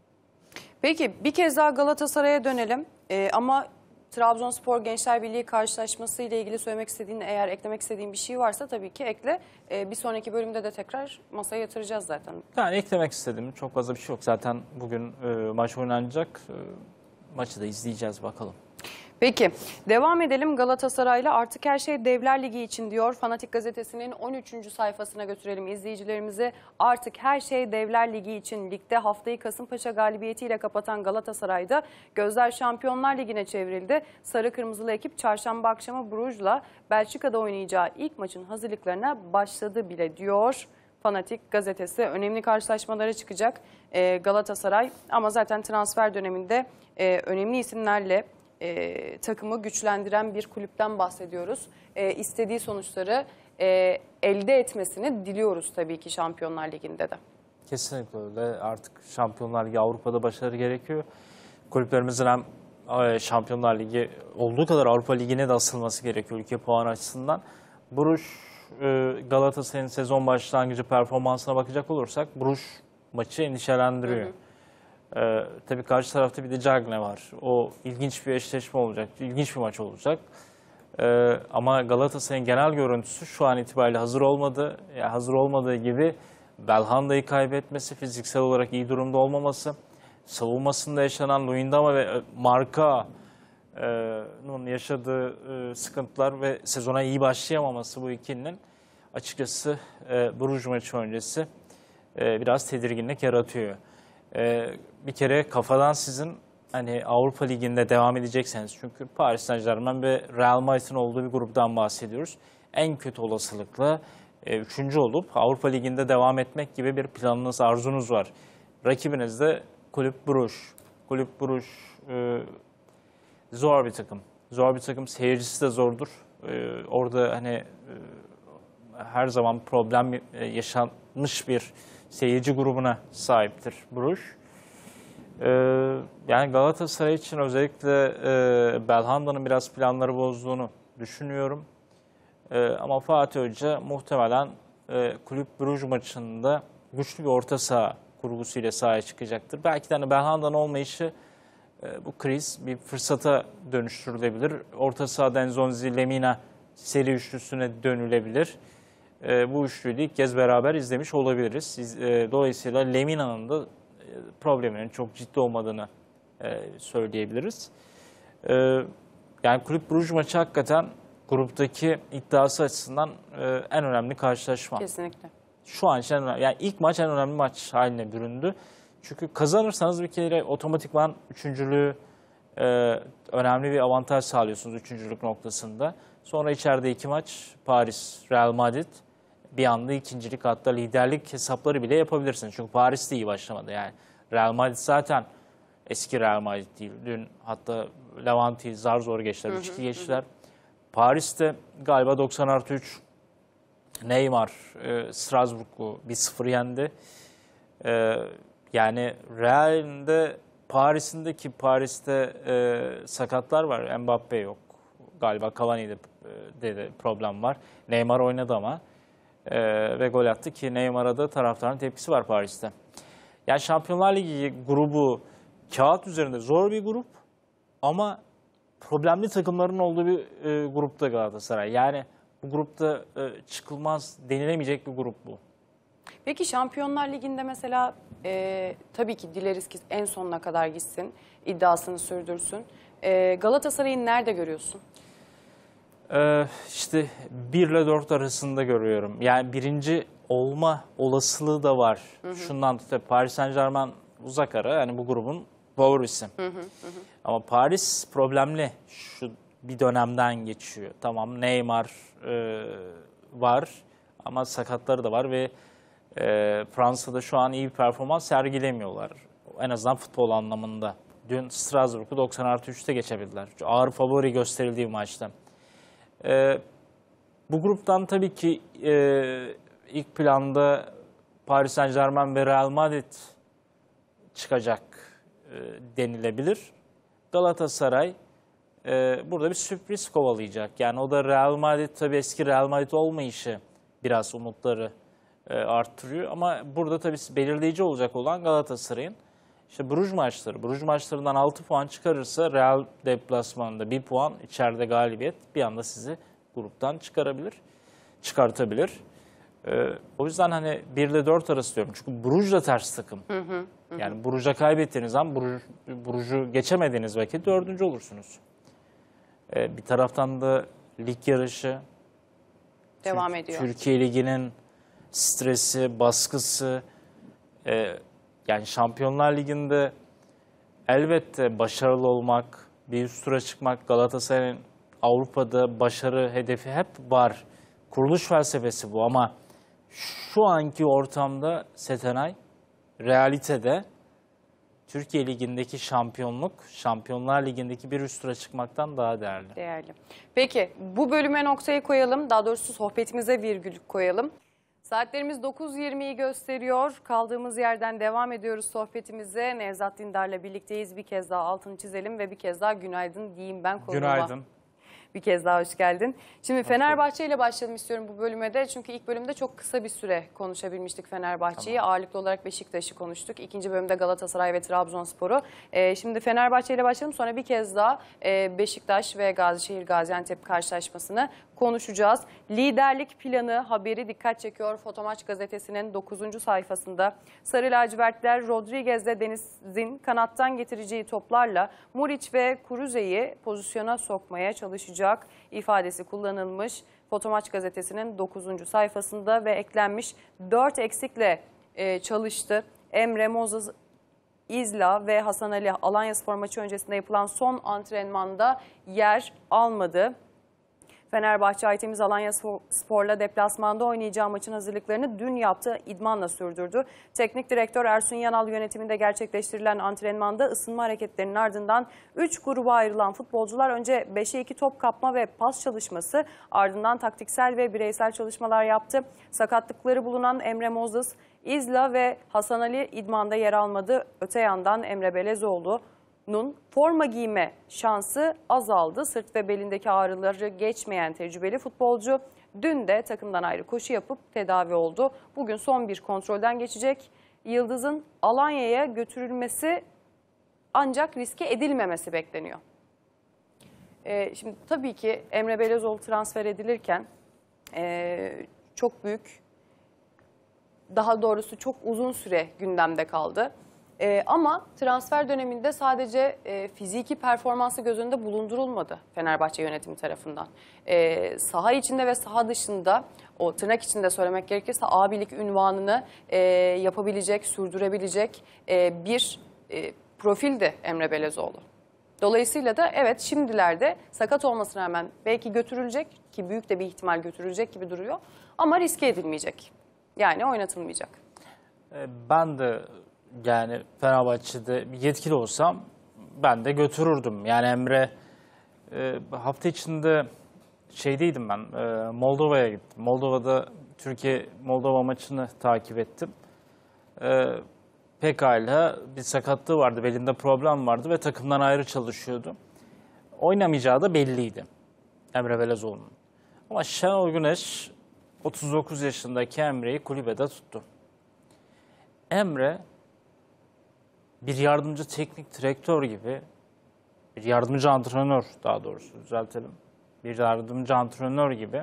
Peki bir kez daha Galatasaray'a dönelim. Ama Trabzonspor Gençler Birliği karşılaşması ile ilgili söylemek istediğin, eğer eklemek istediğin bir şey varsa tabii ki ekle. Bir sonraki bölümde de tekrar masaya yatıracağız zaten. Yani eklemek istedim. Çok fazla bir şey yok. Zaten bugün maç oynanacak. Maçı da izleyeceğiz bakalım. Peki devam edelim Galatasaray'la. Artık her şey Devler Ligi için diyor. Fanatik Gazetesi'nin 13. sayfasına götürelim izleyicilerimizi. Artık her şey Devler Ligi için. Ligde haftayı Kasımpaşa galibiyetiyle kapatan Galatasaray'da gözler Şampiyonlar Ligi'ne çevrildi. Sarı Kırmızılı ekip çarşamba akşamı Bruges'la Belçika'da oynayacağı ilk maçın hazırlıklarına başladı bile diyor. Fanatik Gazetesi. Önemli karşılaşmalara çıkacak Galatasaray. Ama zaten transfer döneminde önemli isimlerle takımı güçlendiren bir kulüpten bahsediyoruz. İstediği sonuçları elde etmesini diliyoruz tabii ki Şampiyonlar Ligi'nde de. Kesinlikle öyle. Artık Şampiyonlar Ligi, Avrupa'da başarı gerekiyor. Kulüplerimizin hem Şampiyonlar Ligi olduğu kadar Avrupa Ligi'ne de asılması gerekiyor ülke puanı açısından. Bruges, Galatasaray'ın sezon başlangıcı performansına bakacak olursak Bruges maçı endişelendiriyor. Tabii karşı tarafta bir de Cagne var. O ilginç bir eşleşme olacak, ilginç bir maç olacak. Ama Galatasaray'ın genel görüntüsü şu an itibariyle hazır olmadı. Yani hazır olmadığı gibi Belhanda'yı kaybetmesi, fiziksel olarak iyi durumda olmaması, savunmasında yaşanan Luyendama ve Marka'nın yaşadığı sıkıntılar ve sezona iyi başlayamaması bu ikilinin açıkçası Bruges maçı öncesi biraz tedirginlik yaratıyor. Bir kere kafadan sizin hani Avrupa Ligi'nde devam edecekseniz, çünkü Paris Saint-Germain ve Real Madrid'in olduğu bir gruptan bahsediyoruz. En kötü olasılıkla 3. olup Avrupa Ligi'nde devam etmek gibi bir planınız, arzunuz var. Rakibiniz de Kulüp Bruges. Kulüp Bruges zor bir takım. Zor bir takım. Seyircisi de zordur. Orada hani her zaman problem yaşanmış bir seyirci grubuna sahiptir Bruges. Yani Galatasaray için özellikle Belhanda'nın biraz planları bozduğunu düşünüyorum. Ama Fatih Hoca muhtemelen Kulüp Bruges maçında güçlü bir orta saha kurgusuyla sahaya çıkacaktır. Belki de hani Belhanda'nın olmayışı bu kriz bir fırsata dönüştürülebilir. Orta sahada Nzonzi, Lemina seri üçlüsüne dönülebilir. Bu üçlüyü de ilk kez beraber izlemiş olabiliriz. Dolayısıyla Lemina'nın da probleminin çok ciddi olmadığını söyleyebiliriz. Yani Kulüp Bruges maçı hakikaten gruptaki iddiası açısından en önemli karşılaşma. Kesinlikle. Şu an için yani ilk maç en önemli maç haline büründü. Çünkü kazanırsanız bir kere otomatikman üçüncülüğü önemli bir avantaj sağlıyorsunuz üçüncülük noktasında. Sonra içeride iki maç Paris, Real Madrid. Bir anda ikincilik, hatta liderlik hesapları bile yapabilirsiniz. Çünkü Paris de iyi başlamadı. Yani Real Madrid zaten eski Real Madrid değil. Dün hatta Levante'yi zar zor geçtiler, 3-2 geçtiler. Paris'te galiba 90+3 Neymar Strasbourg'u 1-0 yendi. Yani Real'de Paris'te sakatlar var. Mbappe yok. Galiba Cavani'de problem var. Neymar oynadı ama ve gol attı ki Neymar'a da taraftarın tepkisi var Paris'te. Yani Şampiyonlar Ligi grubu kağıt üzerinde zor bir grup ama problemli takımların olduğu bir grupta Galatasaray. Yani bu grupta çıkılmaz denilemeyecek bir grup bu. Peki Şampiyonlar Ligi'nde mesela tabii ki dileriz ki en sonuna kadar gitsin, iddiasını sürdürsün. Galatasaray'ı nerede görüyorsun? İşte 1 ile 4 arasında görüyorum. Yani birinci olma olasılığı da var. Şundan tutup Paris Saint-Germain uzak ara, yani bu grubun favorisi. Ama Paris problemli. Şu bir dönemden geçiyor. Tamam, Neymar var ama sakatları da var ve Fransa'da şu an iyi bir performans sergilemiyorlar. En azından futbol anlamında. Dün Strasbourg'u 90+3'te geçebildiler. Ağır favori gösterildiği maçta. Bu gruptan tabii ki ilk planda Paris Saint-Germain ve Real Madrid çıkacak denilebilir. Galatasaray burada bir sürpriz kovalayacak. Yani o da Real Madrid, tabii eski Real Madrid olmayışı biraz umutları arttırıyor. Ama burada tabii belirleyici olacak olan Galatasaray'ın işte Bruges maçları. Bruges maçlarından 6 puan çıkarırsa Real deplasmanında 1 puan, içeride galibiyet bir anda sizi gruptan çıkartabilir. O yüzden hani 1 ile 4 arası diyorum. Çünkü Bruges da ters takım. Yani Bruges'a kaybettiğiniz zaman Bruges'u geçemediğiniz vakit 4. olursunuz. Bir taraftan da lig yarışı Devam ediyor. Türkiye Ligi'nin stresi, baskısı, yani Şampiyonlar Ligi'nde elbette başarılı olmak, bir üst tura çıkmak, Galatasaray'ın Avrupa'da başarı hedefi hep var. Kuruluş felsefesi bu ama şu anki ortamda Setenay, realitede Türkiye Ligi'ndeki şampiyonluk, Şampiyonlar Ligi'ndeki bir üst tura çıkmaktan daha değerli. Değerli. Peki bu bölüme noktayı koyalım. Daha doğrusu sohbetimize virgül koyalım. Saatlerimiz 9.20'yi gösteriyor. Kaldığımız yerden devam ediyoruz sohbetimize. Nevzat Dindar'la birlikteyiz. Bir kez daha altını çizelim ve bir kez daha günaydın diyeyim ben konuğuma. Günaydın. Bir kez daha hoş geldin. Şimdi Fenerbahçe ile başlayalım istiyorum bu bölüme de. Çünkü ilk bölümde çok kısa bir süre konuşabilmiştik Fenerbahçe'yi. Tamam. Ağırlıklı olarak Beşiktaş'ı konuştuk. İkinci bölümde Galatasaray ve Trabzonspor'u. Şimdi Fenerbahçe ile başlayalım. Sonra bir kez daha Beşiktaş ve Gazişehir Gaziantep karşılaşmasını konuşacağız. Liderlik planı haberi dikkat çekiyor. Fotomaç gazetesinin 9. sayfasında. Sarı lacivertler Rodriguez'le Deniz'in kanattan getireceği toplarla Muriç ve Kuruze'yi pozisyona sokmaya çalışacak ifadesi kullanılmış. Fotomaç gazetesinin 9. sayfasında ve eklenmiş 4 eksikle çalıştı. Emre, Moses, İzla ve Hasan Ali Alanyaspor maçı öncesinde yapılan son antrenmanda yer almadı. Fenerbahçe Aytemiz Alanyaspor'la deplasmanda oynayacağı maçın hazırlıklarını dün yaptığı idmanla sürdürdü. Teknik direktör Ersun Yanal yönetiminde gerçekleştirilen antrenmanda ısınma hareketlerinin ardından 3 gruba ayrılan futbolcular önce 5'e 2 top kapma ve pas çalışması, ardından taktiksel ve bireysel çalışmalar yaptı. Sakatlıkları bulunan Emre Moses, İzla ve Hasan Ali idmanda yer almadı. Öte yandan Emre Belezoğlu'nun forma giyme şansı azaldı. Sırt ve belindeki ağrıları geçmeyen tecrübeli futbolcu dün de takımdan ayrı koşu yapıp tedavi oldu. Bugün son bir kontrolden geçecek. Yıldız'ın Alanya'ya götürülmesi ancak riske edilmemesi bekleniyor. Şimdi tabii ki Emre Belezoğlu transfer edilirken çok büyük, daha doğrusu çok uzun süre gündemde kaldı. Ama transfer döneminde sadece fiziki performansı göz önünde bulundurulmadı Fenerbahçe yönetimi tarafından. Saha içinde ve saha dışında, o tırnak içinde söylemek gerekirse abilik ünvanını yapabilecek, sürdürebilecek bir profildi Emre Belezoğlu. Dolayısıyla da evet, şimdilerde sakat olmasına rağmen belki götürülecek, ki büyük de bir ihtimal götürülecek gibi duruyor, ama riske edilmeyecek. Yani oynatılmayacak. Ben de yani Fenerbahçe'de yetkili olsam ben de götürürdüm. Yani Emre, hafta içinde şeydeydim ben, Moldova'ya gittim. Moldova'da Türkiye-Moldova maçını takip ettim. Pekala bir sakatlığı vardı, belinde problem vardı ve takımdan ayrı çalışıyordu. Oynamayacağı da belliydi. Emre Belezoğlu'nun. Ama Şenol Güneş 39 yaşındaki Emre'yi kulübede tuttu. Emre bir yardımcı teknik direktör gibi, bir yardımcı antrenör daha doğrusu düzeltelim. Bir yardımcı antrenör gibi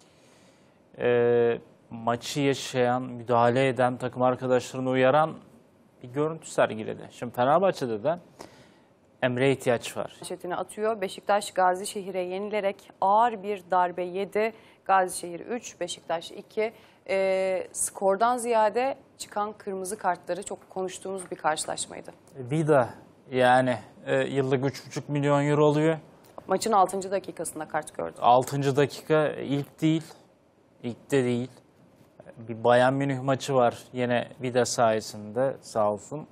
maçı yaşayan, müdahale eden, takım arkadaşlarını uyaran bir görüntü sergiledi. Şimdi Fenerbahçe'de de Emre'ye ihtiyaç var. Manşetini atıyor. Beşiktaş Gazişehir'e yenilerek ağır bir darbe yedi. Gazişehir 3, Beşiktaş 2. Skordan ziyade çıkan kırmızı kartları çok konuştuğumuz bir karşılaşmaydı. Vida yani yıllık 3,5 milyon euro alıyor. Maçın 6. dakikasında kart gördü. 6. dakika ilk değil. İlk de değil. Bir Bayern Münih maçı var yine Vida sayesinde sağ olsun.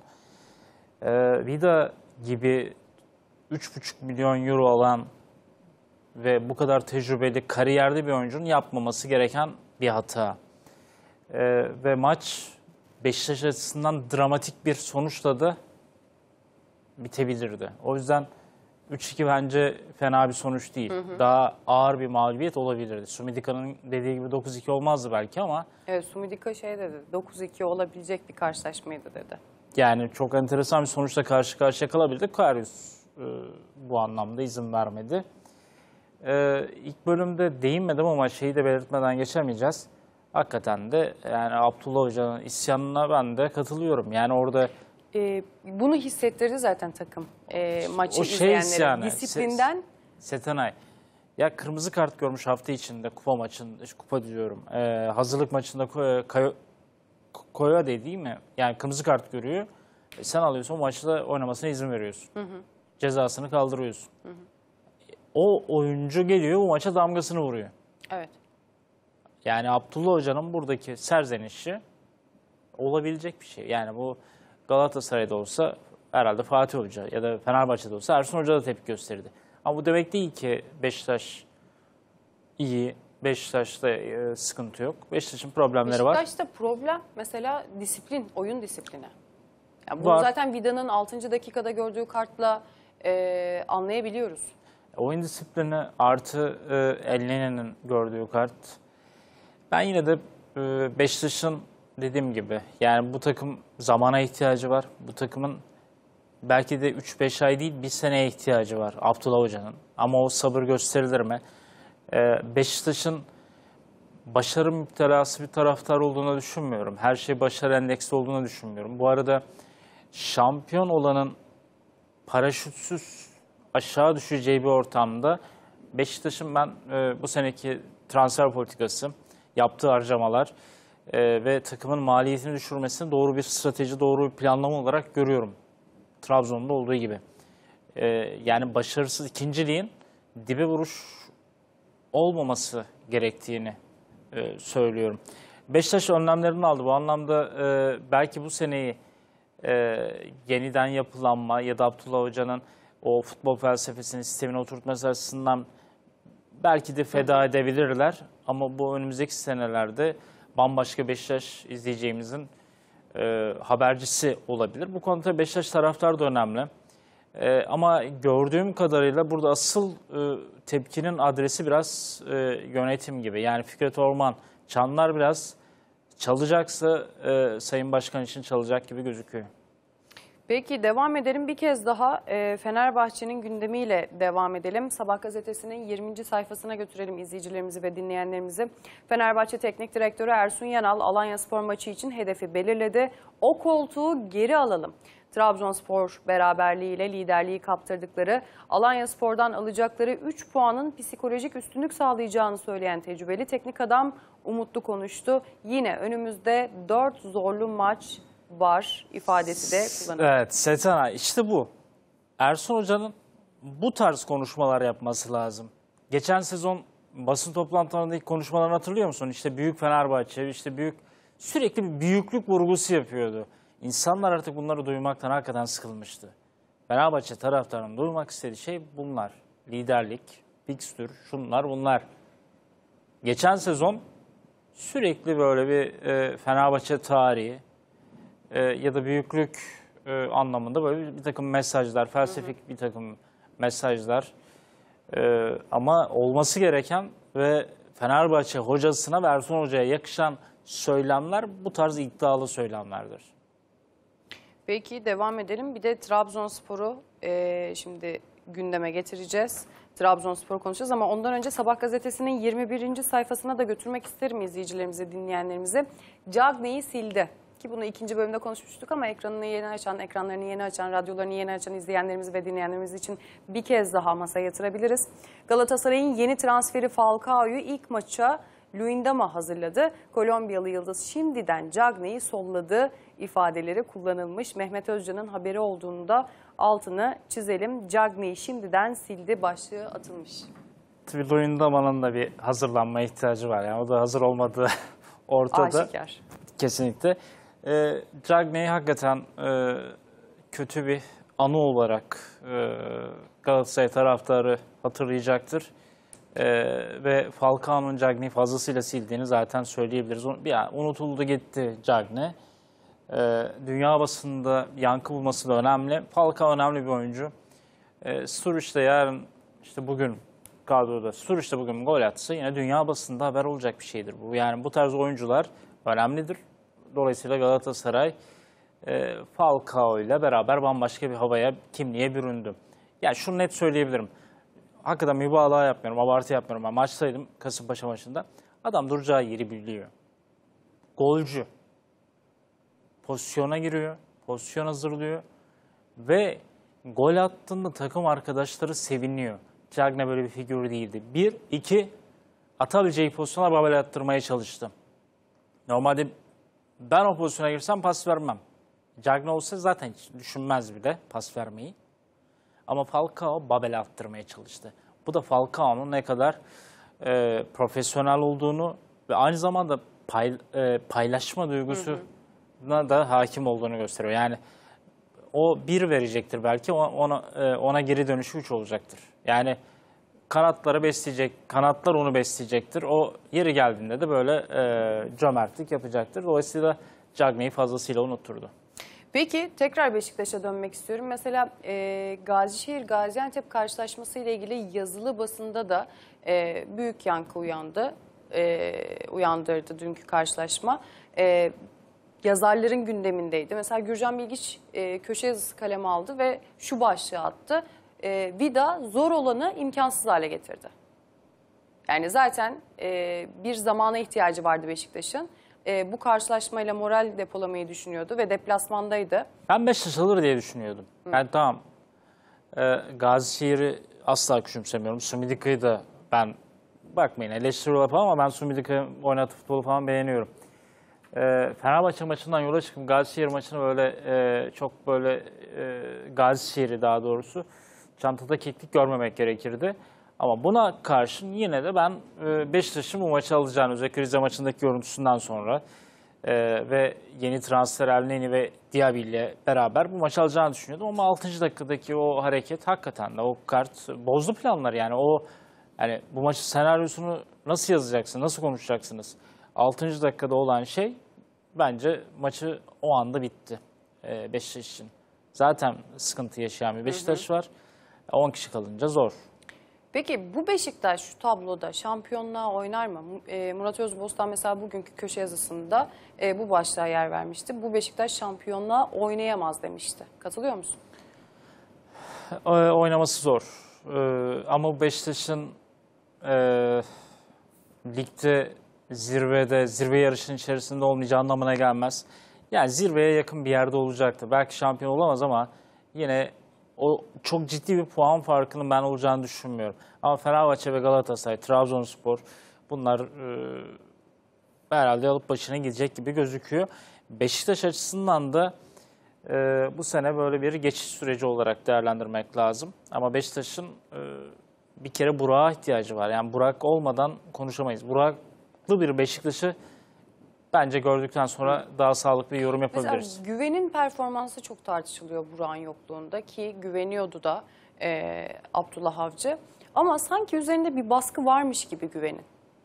Vida gibi 3,5 milyon euro alan ve bu kadar tecrübeli kariyerde bir oyuncunun yapmaması gereken bir hata. Ve maç Beşiktaş açısından dramatik bir sonuçla da bitebilirdi. O yüzden 3-2 bence fena bir sonuç değil. Daha ağır bir mağlubiyet olabilirdi. Sumidika'nın dediği gibi 9-2 olmazdı belki ama Evet, Sumidika şey dedi, 9-2 olabilecek bir karşılaşmaydı dedi. yani çok enteresan bir sonuçla karşı karşıya kalabildik. Karius bu anlamda izin vermedi. İlk bölümde değinmedim ama şeyi de belirtmeden geçemeyeceğiz. Hakikaten de yani Abdullah Hoca'nın isyanına ben de katılıyorum. Yani orada Bunu hissettirdi zaten takım maçı o şey izleyenlere. isyanı, Disiplinden Setenay. Ya kırmızı kart görmüş hafta içinde kupa maçında, kupa diyorum. Hazırlık maçında Koya değil mi? Yani kırmızı kart görüyor. Sen alıyorsun o maçta oynamasına izin veriyorsun. Cezasını kaldırıyorsun. O oyuncu geliyor bu maça damgasını vuruyor. evet. Yani Abdullah Hoca'nın buradaki serzenişi olabilecek bir şey. Yani bu Galatasaray'da olsa herhalde Fatih Hoca ya da Fenerbahçe'de olsa Ersun Hoca da tepki gösterirdi. Ama bu demek değil ki Beşiktaş iyi, Beşiktaş'ta sıkıntı yok. Beşiktaş'ın problemleri var. Beşiktaş'ta problem mesela disiplin, oyun disiplini. Yani bunu Var. zaten Vida'nın 6. dakikada gördüğü kartla anlayabiliyoruz. Oyun disiplini artı Elneny'nin gördüğü kart. Ben yine de Beşiktaş'ın dediğim gibi yani bu takım zamana ihtiyacı var. Bu takımın belki de 3-5 ay değil bir seneye ihtiyacı var Abdullah Hoca'nın. Ama o sabır gösterilir mi? Beşiktaş'ın başarı müptelası bir taraftar olduğunu düşünmüyorum. Her şey başarı endeksi olduğunu düşünmüyorum. Bu arada şampiyon olanın paraşütsüz aşağı düşeceği bir ortamda Beşiktaş'ın ben bu seneki transfer politikası, yaptığı harcamalar ve takımın maliyetini düşürmesini doğru bir strateji, doğru bir planlama olarak görüyorum. Trabzon'da olduğu gibi. Yani başarısız ikinciliğin dibe vuruş olmaması gerektiğini söylüyorum. Beşiktaş önlemlerini aldı. Bu anlamda belki bu seneyi yeniden yapılanma ya da Abdullah Hoca'nın o futbol felsefesini, sistemini oturtması açısından belki de feda edebilirler. Ama bu önümüzdeki senelerde bambaşka Beşiktaş izleyeceğimizin habercisi olabilir. Bu konuda Beşiktaş taraftarı da önemli. Ama gördüğüm kadarıyla burada asıl tepkinin adresi biraz yönetim gibi. Yani Fikret Orman, çanlar biraz çalacaksa Sayın Başkan için çalacak gibi gözüküyor. Peki devam edelim. Bir kez daha Fenerbahçe'nin gündemiyle devam edelim. Sabah gazetesinin 20. sayfasına götürelim izleyicilerimizi ve dinleyenlerimizi. Fenerbahçe Teknik Direktörü Ersun Yanal Alanyaspor maçı için hedefi belirledi. O koltuğu geri alalım. Trabzonspor beraberliğiyle liderliği kaptırdıkları Alanyaspor'dan alacakları 3 puanın psikolojik üstünlük sağlayacağını söyleyen tecrübeli teknik adam umutlu konuştu. Yine önümüzde 4 zorlu maç var ifadesi de kullanıldı. Evet Setana işte bu. Ersun Hoca'nın bu tarz konuşmalar yapması lazım. Geçen sezon basın toplantılarındaki konuşmalarını hatırlıyor musun? İşte büyük Fenerbahçe, işte sürekli bir büyüklük vurgusu yapıyordu. İnsanlar artık bunları duymaktan hakikaten sıkılmıştı. Fenerbahçe taraftarının duymak istediği şey bunlar. Liderlik, fikstür, şunlar bunlar. Geçen sezon sürekli böyle bir Fenerbahçe tarihi ya da büyüklük anlamında böyle bir takım mesajlar, felsefik bir takım mesajlar Ama olması gereken ve Fenerbahçe hocasına ve Ersun Hoca'ya yakışan söylemler bu tarz iddialı söylemlerdir. Peki devam edelim. Bir de Trabzonspor'u şimdi gündeme getireceğiz. Trabzonspor konuşacağız ama ondan önce Sabah gazetesinin 21. sayfasına da götürmek isterim izleyicilerimizi, dinleyenlerimizi. Cagney'i sildi. Ki bunu ikinci bölümde konuşmuştuk ama ekranlarını yeni açan, radyolarını yeni açan izleyenlerimiz ve dinleyenlerimiz için bir kez daha masaya yatırabiliriz. Galatasaray'ın yeni transferi Falcao'yu ilk maça Luyendama hazırladı. Kolombiyalı yıldız şimdiden Cagney'i solladı ifadeleri kullanılmış. Mehmet Özcan'ın haberi olduğunu da altını çizelim. Cagney'i şimdiden sildi başlığı atılmış. Tabii Luyendama'nın da bir hazırlanma ihtiyacı var. Yani o da hazır olmadığı ortada. Aşikar. Kesinlikle. Cagney hakikaten kötü bir anı olarak Galatasaray taraftarı hatırlayacaktır. Ve Falcao'nun Cagney'i fazlasıyla sildiğini zaten söyleyebiliriz. Yani unutuldu gitti Cagney. Dünya basında yankı bulması da önemli. Falcao önemli bir oyuncu. Sturridge de yarın işte bugün kadroda Sturridge de bugün gol atsa yine dünya basında haber olacak bir şeydir bu. Yani bu tarz oyuncular önemlidir. Dolayısıyla Galatasaray Falcao ile beraber bambaşka bir havaya, kimliğe büründü. Yani şunu net söyleyebilirim. Hakikaten mübalağa yapmıyorum, abartı yapmıyorum. Ben maçtaydım Kasımpaşa maçında. Adam duracağı yeri biliyor. Golcü. Pozisyona giriyor, pozisyon hazırlıyor ve gol attığında takım arkadaşları seviniyor. Cagney böyle bir figür değildi. Bir, iki, atabileceği pozisyonlar Babel attırmaya çalıştı. Normalde ben o pozisyona girsem pas vermem. Cagney olsa zaten hiç düşünmez bile pas vermeyi. Ama Falcao Babel attırmaya çalıştı. Bu da Falcao'nun ne kadar profesyonel olduğunu ve aynı zamanda paylaşma duygusuna da hakim olduğunu gösteriyor. Yani o bir verecektir belki, ona geri dönüşü 3 olacaktır. Yani kanatları besleyecek, kanatlar onu besleyecektir. O yeri geldiğinde de böyle cömertlik yapacaktır. Dolayısıyla Cagney'i fazlasıyla unutturdu. Peki tekrar Beşiktaş'a dönmek istiyorum. Mesela Gazişehir-Gaziantep karşılaşması ile ilgili yazılı basında da büyük yankı uyandırdı dünkü karşılaşma. Yazarların gündemindeydi. Mesela Gürcan Bilgiç köşe yazısı kaleme aldı ve şu başlığı attı. Vida zor olanı imkansız hale getirdi. Yani zaten bir zamana ihtiyacı vardı Beşiktaş'ın. Bu karşılaşmayla moral depolamayı düşünüyordu ve deplasmandaydı. Ben Beşiktaş alır diye düşünüyordum. Yani tamam, Gazişehir'i asla küçümsemiyorum. Sumidika'yı da ben, bakmayın eleştiriyorlar falan ama ben Sumidika'yı oynadığı futbolu falan beğeniyorum. Fenerbahçe maçından yola çıkıp Gazişehir maçını böyle çok böyle Gazişehir'i daha doğrusu çantada keklik görmemek gerekirdi. Ama buna karşın yine de ben Beşiktaş'ın bu maçı alacağını, özellikle Rize maçındaki görüntüsünden sonra ve yeni transfer Elneny ve Diaby ile beraber bu maçı alacağını düşünüyordum. Ama 6. dakikadaki o hareket hakikaten de o kart bozdu planları. Yani bu maçın senaryosunu nasıl yazacaksın, nasıl konuşacaksınız? 6. dakikada olan şey bence maçı o anda bitti Beşiktaş için. Zaten sıkıntı yaşayan bir Beşiktaş var. 10 kişi kalınca zor. Peki bu Beşiktaş şu tabloda şampiyonluğa oynar mı? Murat Özbostan mesela bugünkü köşe yazısında bu başlığa yer vermişti. Bu Beşiktaş şampiyonluğa oynayamaz demişti. Katılıyor musun? Oynaması zor. Ama Beşiktaş'ın ligde zirve yarışının içerisinde olmayacağı anlamına gelmez. Yani zirveye yakın bir yerde olacaktır. Belki şampiyon olamaz ama yine o çok ciddi bir puan farkının ben olacağını düşünmüyorum. Ama Fenerbahçe ve Galatasaray, Trabzonspor bunlar herhalde alıp başına gidecek gibi gözüküyor. Beşiktaş açısından da bu sene böyle bir geçiş süreci olarak değerlendirmek lazım. Ama Beşiktaş'ın bir kere Burak'a ihtiyacı var. Yani Burak olmadan konuşamayız. Burak'lı bir Beşiktaş'ı bence gördükten sonra daha sağlıklı bir yorum yapabiliriz. Mesela Güven'in performansı çok tartışılıyor Burak'ın yokluğunda ki güveniyordu da Abdullah Avcı. Ama sanki üzerinde bir baskı varmış gibi Güven'in.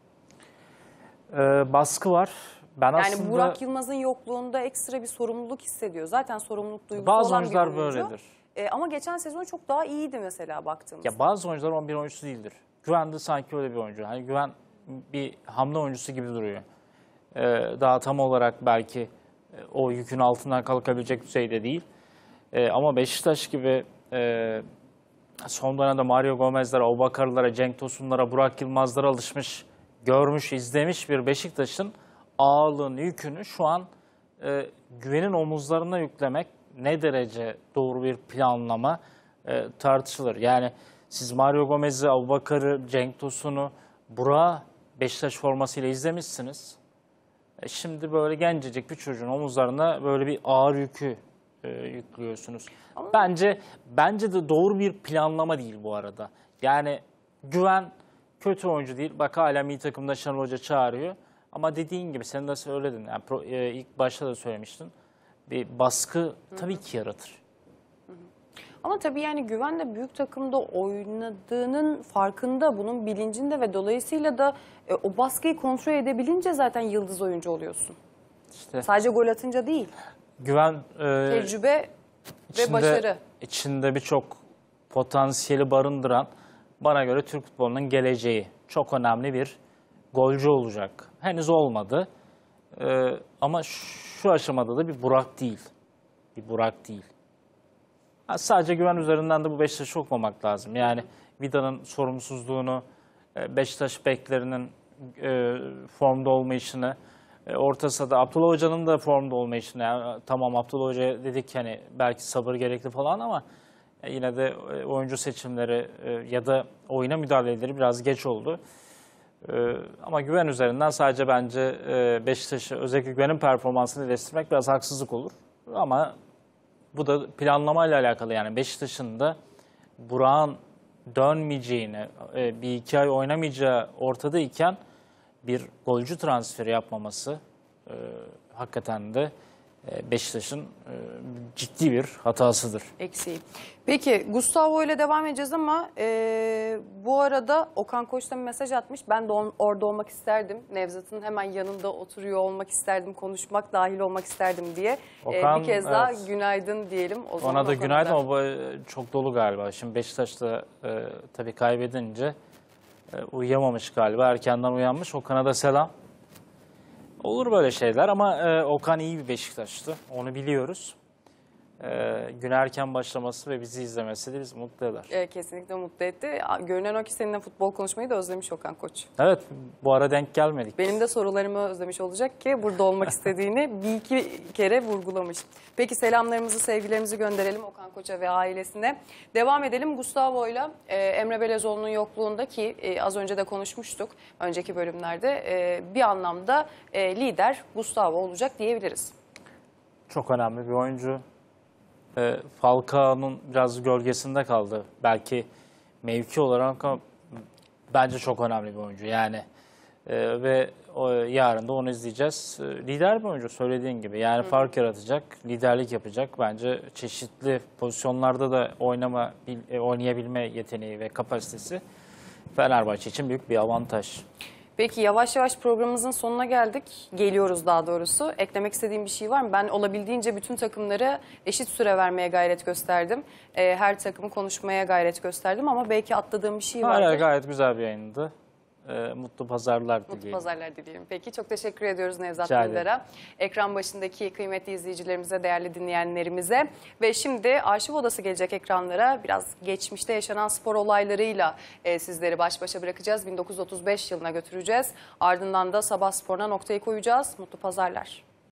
Baskı var. Ben Yani aslında Burak Yılmaz'ın yokluğunda ekstra bir sorumluluk hissediyor. Zaten sorumluluk duygusu bazı olan bir oyuncular oyuncu. böyledir. Ama geçen sezon çok daha iyiydi mesela baktığımızda. Ya bazı oyuncular 11 oyuncusu değildir. Güven de sanki öyle bir oyuncu. Hani Güven bir hamle oyuncusu gibi duruyor. Daha tam olarak belki o yükün altından kalkabilecek düzeyde değil. Ama Beşiktaş gibi son dönemde Mario Gomez'lere, Abubakar'lara, Cenk Tosun'lara, Burak Yılmaz'lara alışmış, görmüş, izlemiş bir Beşiktaş'ın ağırlığını, yükünü şu an Güven'in omuzlarına yüklemek ne derece doğru bir planlama tartışılır. Yani siz Mario Gomez'i, Abubakar'ı, Cenk Tosun'u, Burak'ı Beşiktaş formasıyla izlemişsiniz. Şimdi böyle gencecik bir çocuğun omuzlarına böyle bir ağır yükü yüklüyorsunuz. Bence de doğru bir planlama değil bu arada. Yani Güven kötü oyuncu değil. Bak hala milli takımda Şenol Hoca çağırıyor. Ama dediğin gibi sen de söyledin. Yani ilk başta da söylemiştin. Bir baskı tabii ki yaratır. Ama tabii yani Güven de büyük takımda oynadığının farkında, bunun bilincinde ve dolayısıyla da o baskıyı kontrol edebilince zaten yıldız oyuncu oluyorsun. İşte Sadece gol atınca değil. Güven Tecrübe ve başarı. İçinde birçok potansiyeli barındıran, bana göre Türk futbolunun geleceği, çok önemli bir golcü olacak. Henüz olmadı. Ama şu aşamada da bir Burak değil. Bir Burak değil. Sadece Güven üzerinden de bu Beşiktaş'ı okumamak lazım. Yani Vida'nın sorumsuzluğunu, Beşiktaş beklerinin formda olmayışını, orta sahada Abdullah Hoca'nın da formda olmayışını. Yani, tamam Abdullah Hoca dedik hani belki sabır gerekli falan ama yine de oyuncu seçimleri ya da oyuna müdahaleleri biraz geç oldu. Ama Güven üzerinden sadece bence Beşiktaş'ı, özellikle Güven'in performansını eleştirmek biraz haksızlık olur. Ama bu da planlamayla alakalı. Yani Beşiktaş'ın da Burak'ın dönmeyeceğini, bir iki ay oynamayacağı ortadayken bir golcü transferi yapmaması hakikaten de Beşiktaş'ın ciddi bir hatasıdır. Eksiği. Peki Gustavo ile devam edeceğiz ama bu arada Okan Koç da bir mesaj atmış. Ben de orada olmak isterdim. Nevzat'ın hemen yanında oturuyor olmak isterdim. Konuşmak, dahil olmak isterdim diye. Okan, bir kez daha evet. Günaydın diyelim. O zaman Ona da Okan'a günaydın ama çok dolu galiba. Şimdi Beşiktaş'ta tabii kaybedince uyuyamamış galiba. Erkenden uyanmış. Okan'a da selam. Olur böyle şeyler ama Okan iyi bir Beşiktaş'tı. Onu biliyoruz. Gün erken başlaması ve bizi izlemesi de bizi mutlu eder. kesinlikle mutlu etti. Görünen o ki seninle futbol konuşmayı da özlemiş Okan Koç. Evet, bu ara denk gelmedik. Benim de sorularımı özlemiş olacak ki burada olmak istediğini bir iki kere vurgulamış. Peki selamlarımızı, sevgilerimizi gönderelim Okan Koç'a ve ailesine. Devam edelim Gustavo'yla Emre Belezoğlu'nun yokluğunda ki az önce de konuşmuştuk önceki bölümlerde. Bir anlamda lider Gustavo olacak diyebiliriz. Çok önemli bir oyuncu. Falcao'nun biraz gölgesinde kaldı. Belki mevki olarak ama bence çok önemli bir oyuncu. Yani ve yarın da onu izleyeceğiz. Lider bir oyuncu söylediğin gibi. Yani fark yaratacak, liderlik yapacak. Bence çeşitli pozisyonlarda da oynayabilme yeteneği ve kapasitesi Fenerbahçe için büyük bir avantaj. Peki yavaş yavaş programımızın sonuna geldik. Geliyoruz daha doğrusu. Eklemek istediğim bir şey var mı? Ben olabildiğince bütün takımlara eşit süre vermeye gayret gösterdim. Her takımı konuşmaya gayret gösterdim ama belki atladığım bir şey vardır. Hala gayet güzel bir yayındı. Mutlu pazarlar dileyelim. Mutlu pazarlar dileyelim. Peki çok teşekkür ediyoruz Nevzat Rica ederim. Dündar'a. Ekran başındaki kıymetli izleyicilerimize, değerli dinleyenlerimize. Ve şimdi arşiv odası gelecek ekranlara. Biraz geçmişte yaşanan spor olaylarıyla sizleri baş başa bırakacağız. 1935 yılına götüreceğiz. Ardından da sabah sporuna noktayı koyacağız. Mutlu pazarlar.